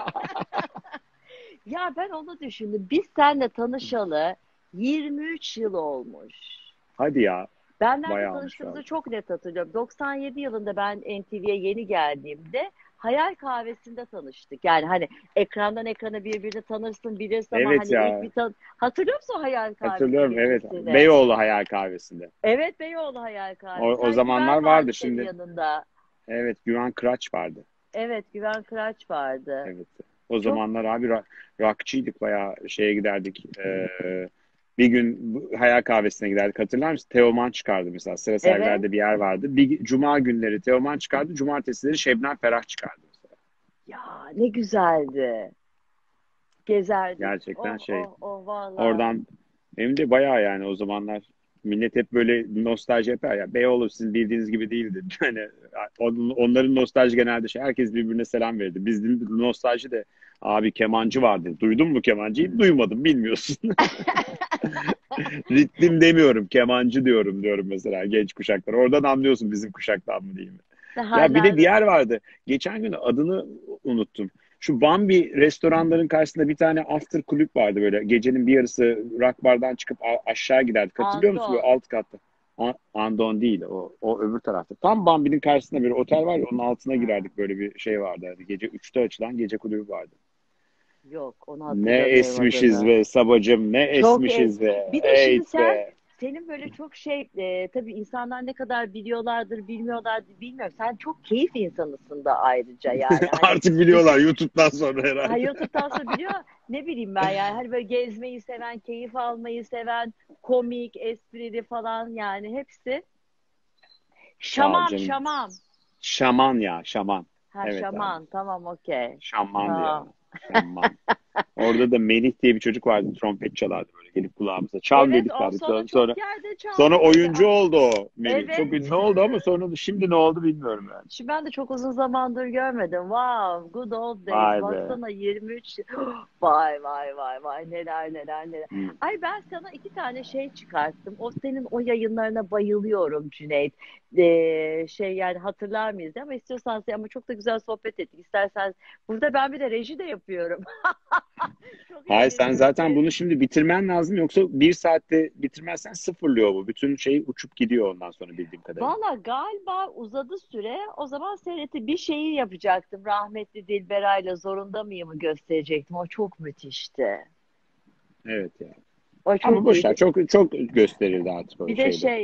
Ya ben onu düşündüm. Biz seninle tanışalı 23 yıl olmuş.
Hadi ya.
Ben nerede
Bayağı olmuş
tanıştığımızı
abi.
çok net hatırlıyorum. 97 yılında ben NTV'ye yeni geldiğimde Hayal Kahvesi'nde tanıştık. Yani hani ekrandan ekrana birbirini tanırsın bilirsin ama
Evet
hani ilk
ya.
bir hatırlıyor musun o Hayal Kahvesi
Hatırlıyorum, evet.
gecesini?
Beyoğlu Hayal Kahvesi'nde.
Evet, Beyoğlu Hayal Kahvesi.
O
Sen
zamanlar
Güven vardı
vardı
senin
şimdi.
yanında.
Evet, Güven Kıraç vardı.
Evet, Güven Kıraç vardı.
Evet. O
Çok
zamanlar abi rockçıydık, bayağı şeye giderdik. Bir gün Hayal Kahvesi'ne giderdik. Hatırlar mısın? Teoman çıkardı mesela. Sıra
evet.
sergilerde bir yer vardı. Bir cuma günleri Teoman çıkardı. Cumartesileri Şebnem Ferah çıkardı mesela.
Ya ne güzeldi. Gezerdik.
Gerçekten
Oh
şey.
oh oh valla.
Oradan benim de bayağı, yani o zamanlar millet hep böyle nostalji yapar ya. Beyoğlu sizin bildiğiniz gibi değildi. Yani onların nostalji genelde şey, herkes birbirine selam verirdi. Bizim nostalji de abi kemancı vardı. Duydun mu kemancıyı? Duymadım, bilmiyorsun. Rittim demiyorum, kemancı diyorum mesela genç kuşaklar. Oradan anlıyorsun bizim kuşaktan mı değil mi? Ya bir de
Hala
bir yer vardı. Geçen gün adını unuttum. Şu Bambi restoranların karşısında bir tane after kulüp vardı böyle. Gecenin bir yarısı rock bardan çıkıp aşağı giderdik. Hatırlıyor musun? Böyle
Andon.
alt katta. Andon değil. O öbür tarafta. Tam Bambi'nin karşısında bir otel var ya, onun altına
Ha,
girerdik, böyle bir şey vardı. Hani gece 3'te açılan gece kulübü vardı.
yok onu
Ne
hatırlamıyorum
esmişiz
adını.
be sabacım, ne
Çok
esmişiz be.
bir de şimdi
Eğit be.
senin böyle çok tabii insanlar ne kadar biliyorlardır bilmiyorlardır bilmiyorum. Sen çok keyif insanısın da ayrıca yani. Hani
Artık biliyorlar YouTube'dan sonra herhalde.
YouTube'dan sonra biliyor ne bileyim ben yani hani böyle gezmeyi seven, keyif almayı seven, komik, esprili falan yani hepsi.
Sağ ol
Şaman,
canım.
şaman.
Şaman ya, şaman.
Ha
Evet abi.
şaman, tamam okey.
Şamandı ya.
Tamam.
Şaman. Orada da Melih diye bir çocuk vardı. Trompet çalardı böyle. Gelip kulağımıza. Çal
Evet,
dedik
o
abi.
sonra
Sonra,
çok yerde
sonra
çaldı.
oyuncu oldu o Melih. Çok
Evet.
ünlü oldu ama sonra şimdi ne oldu bilmiyorum yani.
Şimdi ben de çok uzun zamandır görmedim. Wow, good old days.
Vay be.
Baksana 23. Vay vay vay vay neler neler neler.
Hmm.
Ay ben sana iki tane şey çıkarttım. O senin o yayınlarına bayılıyorum Cüneyt. Yani hatırlar mıyız ama istiyorsan ama çok da güzel sohbet ettik. İstersen burada ben bir de reji de yapıyorum. Çok
Hayır, sen
eğleniyorum.
zaten bunu şimdi bitirmen lazım, yoksa bir saatte bitirmezsen sıfırlıyor bu. Bütün şey uçup gidiyor ondan sonra, bildiğim kadarıyla.
Valla galiba uzadı süre. O zaman seyretti bir şeyi yapacaktım. Rahmetli Dilberay'la Zorunda Mıyım'ı gösterecektim. O çok müthişti.
Evet ya.
O
Ama
çok
boş ver,
iyiydi.
çok çok gösterildi artık o
Bir de
şeyde.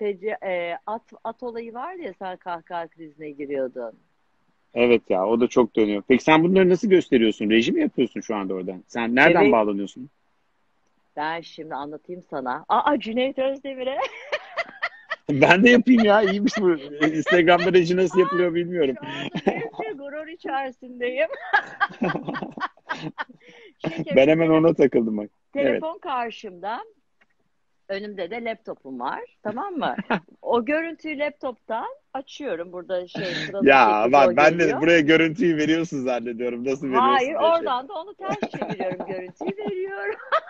at olayı vardı ya sen kahkaha krizine giriyordun.
Evet ya, o da çok dönüyor. Peki sen bunları nasıl gösteriyorsun? Reji mi yapıyorsun şu anda oradan? Sen nereden
Evet.
bağlanıyorsun?
Ben şimdi anlatayım sana. Aa Cüneyt Özdemir'e.
Ben de yapayım ya. İyiymiş bu. Instagram'da reji nasıl yapılıyor bilmiyorum.
Şu anda büyük bir gurur içerisindeyim. Şimdi
Ben hemen ona takıldım bak. Evet.
telefon karşımda. Önümde de laptopum var. Tamam mı? O görüntüyü laptoptan açıyorum. Burada sıralı bir
Ya
şekilde o
bak, ben de
geliyor.
buraya görüntüyü veriyorsun zannediyorum. Nasıl
Hayır,
veriyorsun diye şey.
oradan da onu ters çeviriyorum. Görüntüyü veriyorum.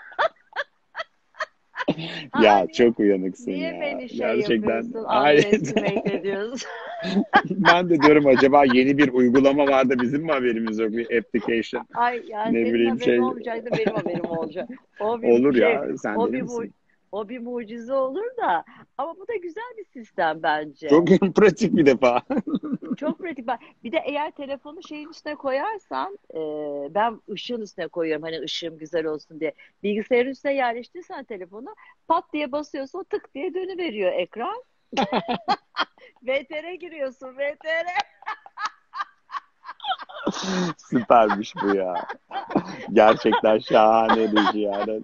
Aa,
Ya çok uyanıksın
niye
ya.
beni
Gerçekten.
yapıyorsun?
Hayır.
Underestimate ediyorsun.
Ben de diyorum, acaba yeni bir uygulama var da bizim mi haberimiz yok? Bir application.
Ay yani
Ne
senin
bileyim
haberin
şey.
olmayacak da benim haberim olacak. O bir
Olur
şey,
ya, sen
o
deli
bir
misin?
o bir mucize olur da. Ama bu da güzel bir sistem
Çok
bence.
pratik bir defa.
Çok pratik. Bir de eğer telefonu şeyin üstüne koyarsan, ben ışığın üstüne koyuyorum hani ışığım güzel olsun diye. Bilgisayarın üstüne yerleştirirsen telefonu pat diye basıyorsun, o tık diye dönüveriyor ekran. VTR giriyorsun, VTR.
Süpermiş bu ya. Gerçekten şahane reji yani.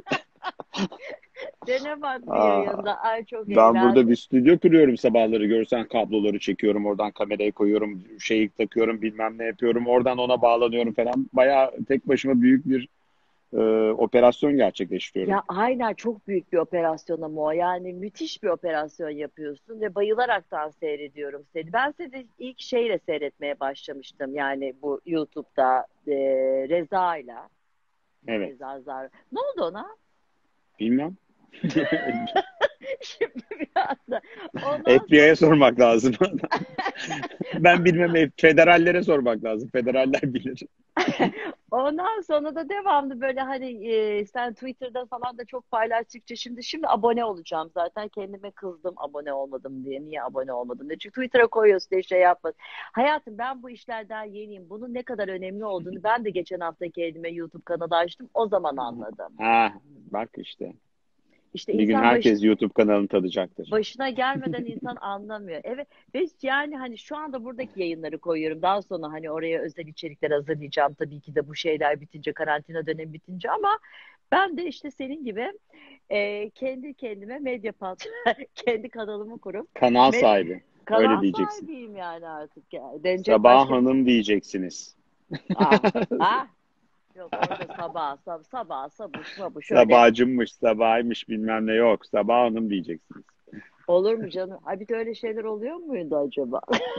Dene bak bir
Aa,
yayında. Ay çok
ben burada bir
eğlendim.
stüdyo kuruyorum sabahları. Görsen kabloları çekiyorum. Oradan kamerayı koyuyorum. Şeyi takıyorum. Bilmem ne yapıyorum. Oradan ona bağlanıyorum falan. Bayağı tek başıma büyük bir operasyon gerçekleştiriyorum.
Ya aynen çok büyük bir operasyon ama o. Yani müthiş bir operasyon yapıyorsun ve bayılaraktan seyrediyorum seni. Ben seni ilk şeyle seyretmeye başlamıştım. Yani bu YouTube'da Reza'yla.
Evet.
Reza Zar. Ne oldu ona?
Bilmem.
Şimdi bir anda. Ondan
FBI'ye sormak lazım. Ben bilmem, federallere sormak lazım. Federaller bilir.
Ondan sonra da devamlı böyle hani sen Twitter'da falan da çok paylaştıkça şimdi abone olacağım zaten, kendime kızdım abone olmadım diye. Niye abone olmadım diye. Çünkü Twitter'a koyuyorsun diye şey yapmadım. Hayatım, ben bu işlerden yeniyim. Bunun ne kadar önemli olduğunu ben de geçen hafta kendime YouTube kanalı açtım. O zaman anladım.
Ha, bak işte.
İşte
Bir gün
insan
herkes YouTube kanalını tadacaktır.
başına gelmeden insan anlamıyor. Evet, ve yani hani şu anda buradaki yayınları koyuyorum. Daha sonra hani oraya özel içerikler hazırlayacağım tabii ki de bu şeyler bitince, karantina dönemi bitince, ama ben de işte senin gibi kendi kendime medya kendi kanalımı kurup
Kanal
med
sahibi. Öyle
kanal
diyeceksin.
sahibiyim yani artık ya. Denecek
Sabah
başka bir...
Hanım diyeceksiniz.
Ah, ah. Yok, orada sabah sabuş mabuş öyle.
Sabahcımmış, sabahıymış bilmem ne yok. Sabah Hanım diyeceksiniz.
Olur mu canım? Ay, bir de öyle şeyler oluyor muydu acaba?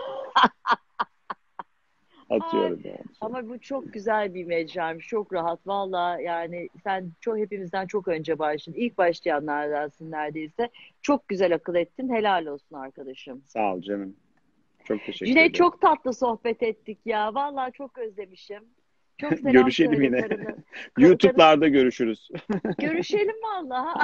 Ay,
Atıyorum yani.
ama bu çok güzel bir mecraymış. Çok rahat. Valla yani sen çok, hepimizden çok önce başladın. İlk başlayanlardansın neredeyse. Çok güzel akıl ettin. Helal olsun arkadaşım.
Sağ ol canım. Çok teşekkür
Cüneyt,
ederim.
çok tatlı sohbet ettik ya. Valla çok özlemişim. Çok selam
Görüşelim
söyle
yine.
karına. Karı,
YouTube'larda görüşürüz.
görüşelim valla.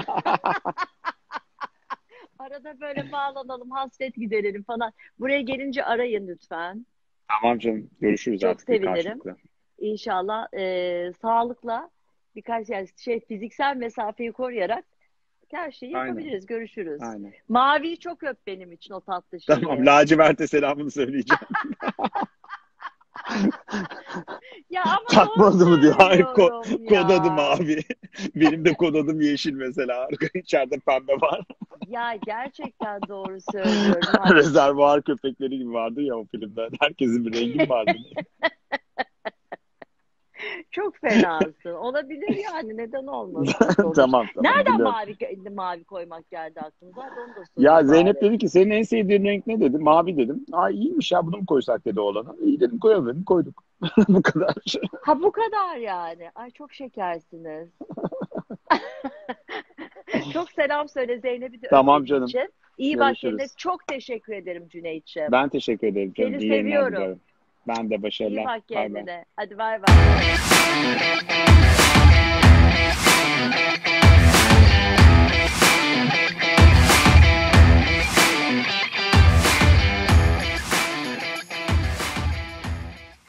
Arada böyle bağlanalım, hasret giderelim falan. Buraya gelince arayın lütfen.
Tamam canım. Görüşürüz
Çok
artık bir
sevinirim.
karşılıklı.
İnşallah sağlıkla birkaç, yani şey, fiziksel mesafeyi koruyarak her şeyi
Aynen.
yapabiliriz. Görüşürüz.
Aynen.
Maviyi çok öp benim için, o tatlı
Tamam.
şeyi.
Lacivert'e selamını söyleyeceğim.
Ya ama doğru
Takmadı mı diyor. Hayır,
söylüyorum
kod adım
ya.
abi. Benim de kod adım yeşil mesela. İçeride pembe var.
Ya gerçekten doğru söylüyorum. Hani
Rezervuar köpekleri gibi vardı ya o filmde. Herkesin bir rengi mi vardı?
çok fenasın. Olabilir yani, neden olmasın sonuç.
Tamam tamam
Nereden
biliyorum.
mavi koymak geldi aklınıza? Hadi onu da
Ya
sorayım
Zeynep
bari.
dedi ki senin en sevdiğin renk ne dedi? Mavi dedim. Aa iyiymiş ya, bunu mu koysak dedi oğlana. İyi dedim, koyalım dedim, koyduk. Bu kadar.
Ha, bu kadar yani. Ay, çok şekersiniz. Çok selam söyle, Zeynep'i de öp
Tamam
benim
canım.
için. İyi bak kendine.
Görüşürüz.
Çok teşekkür ederim Cüneyt'ciğim.
Ben teşekkür ederim canım.
Seni
İyi yayınlar
seviyorum.
diliyorum. Ben de
İyi
başarılar.
bak
Bay bay.
kendine. Hadi bay bay.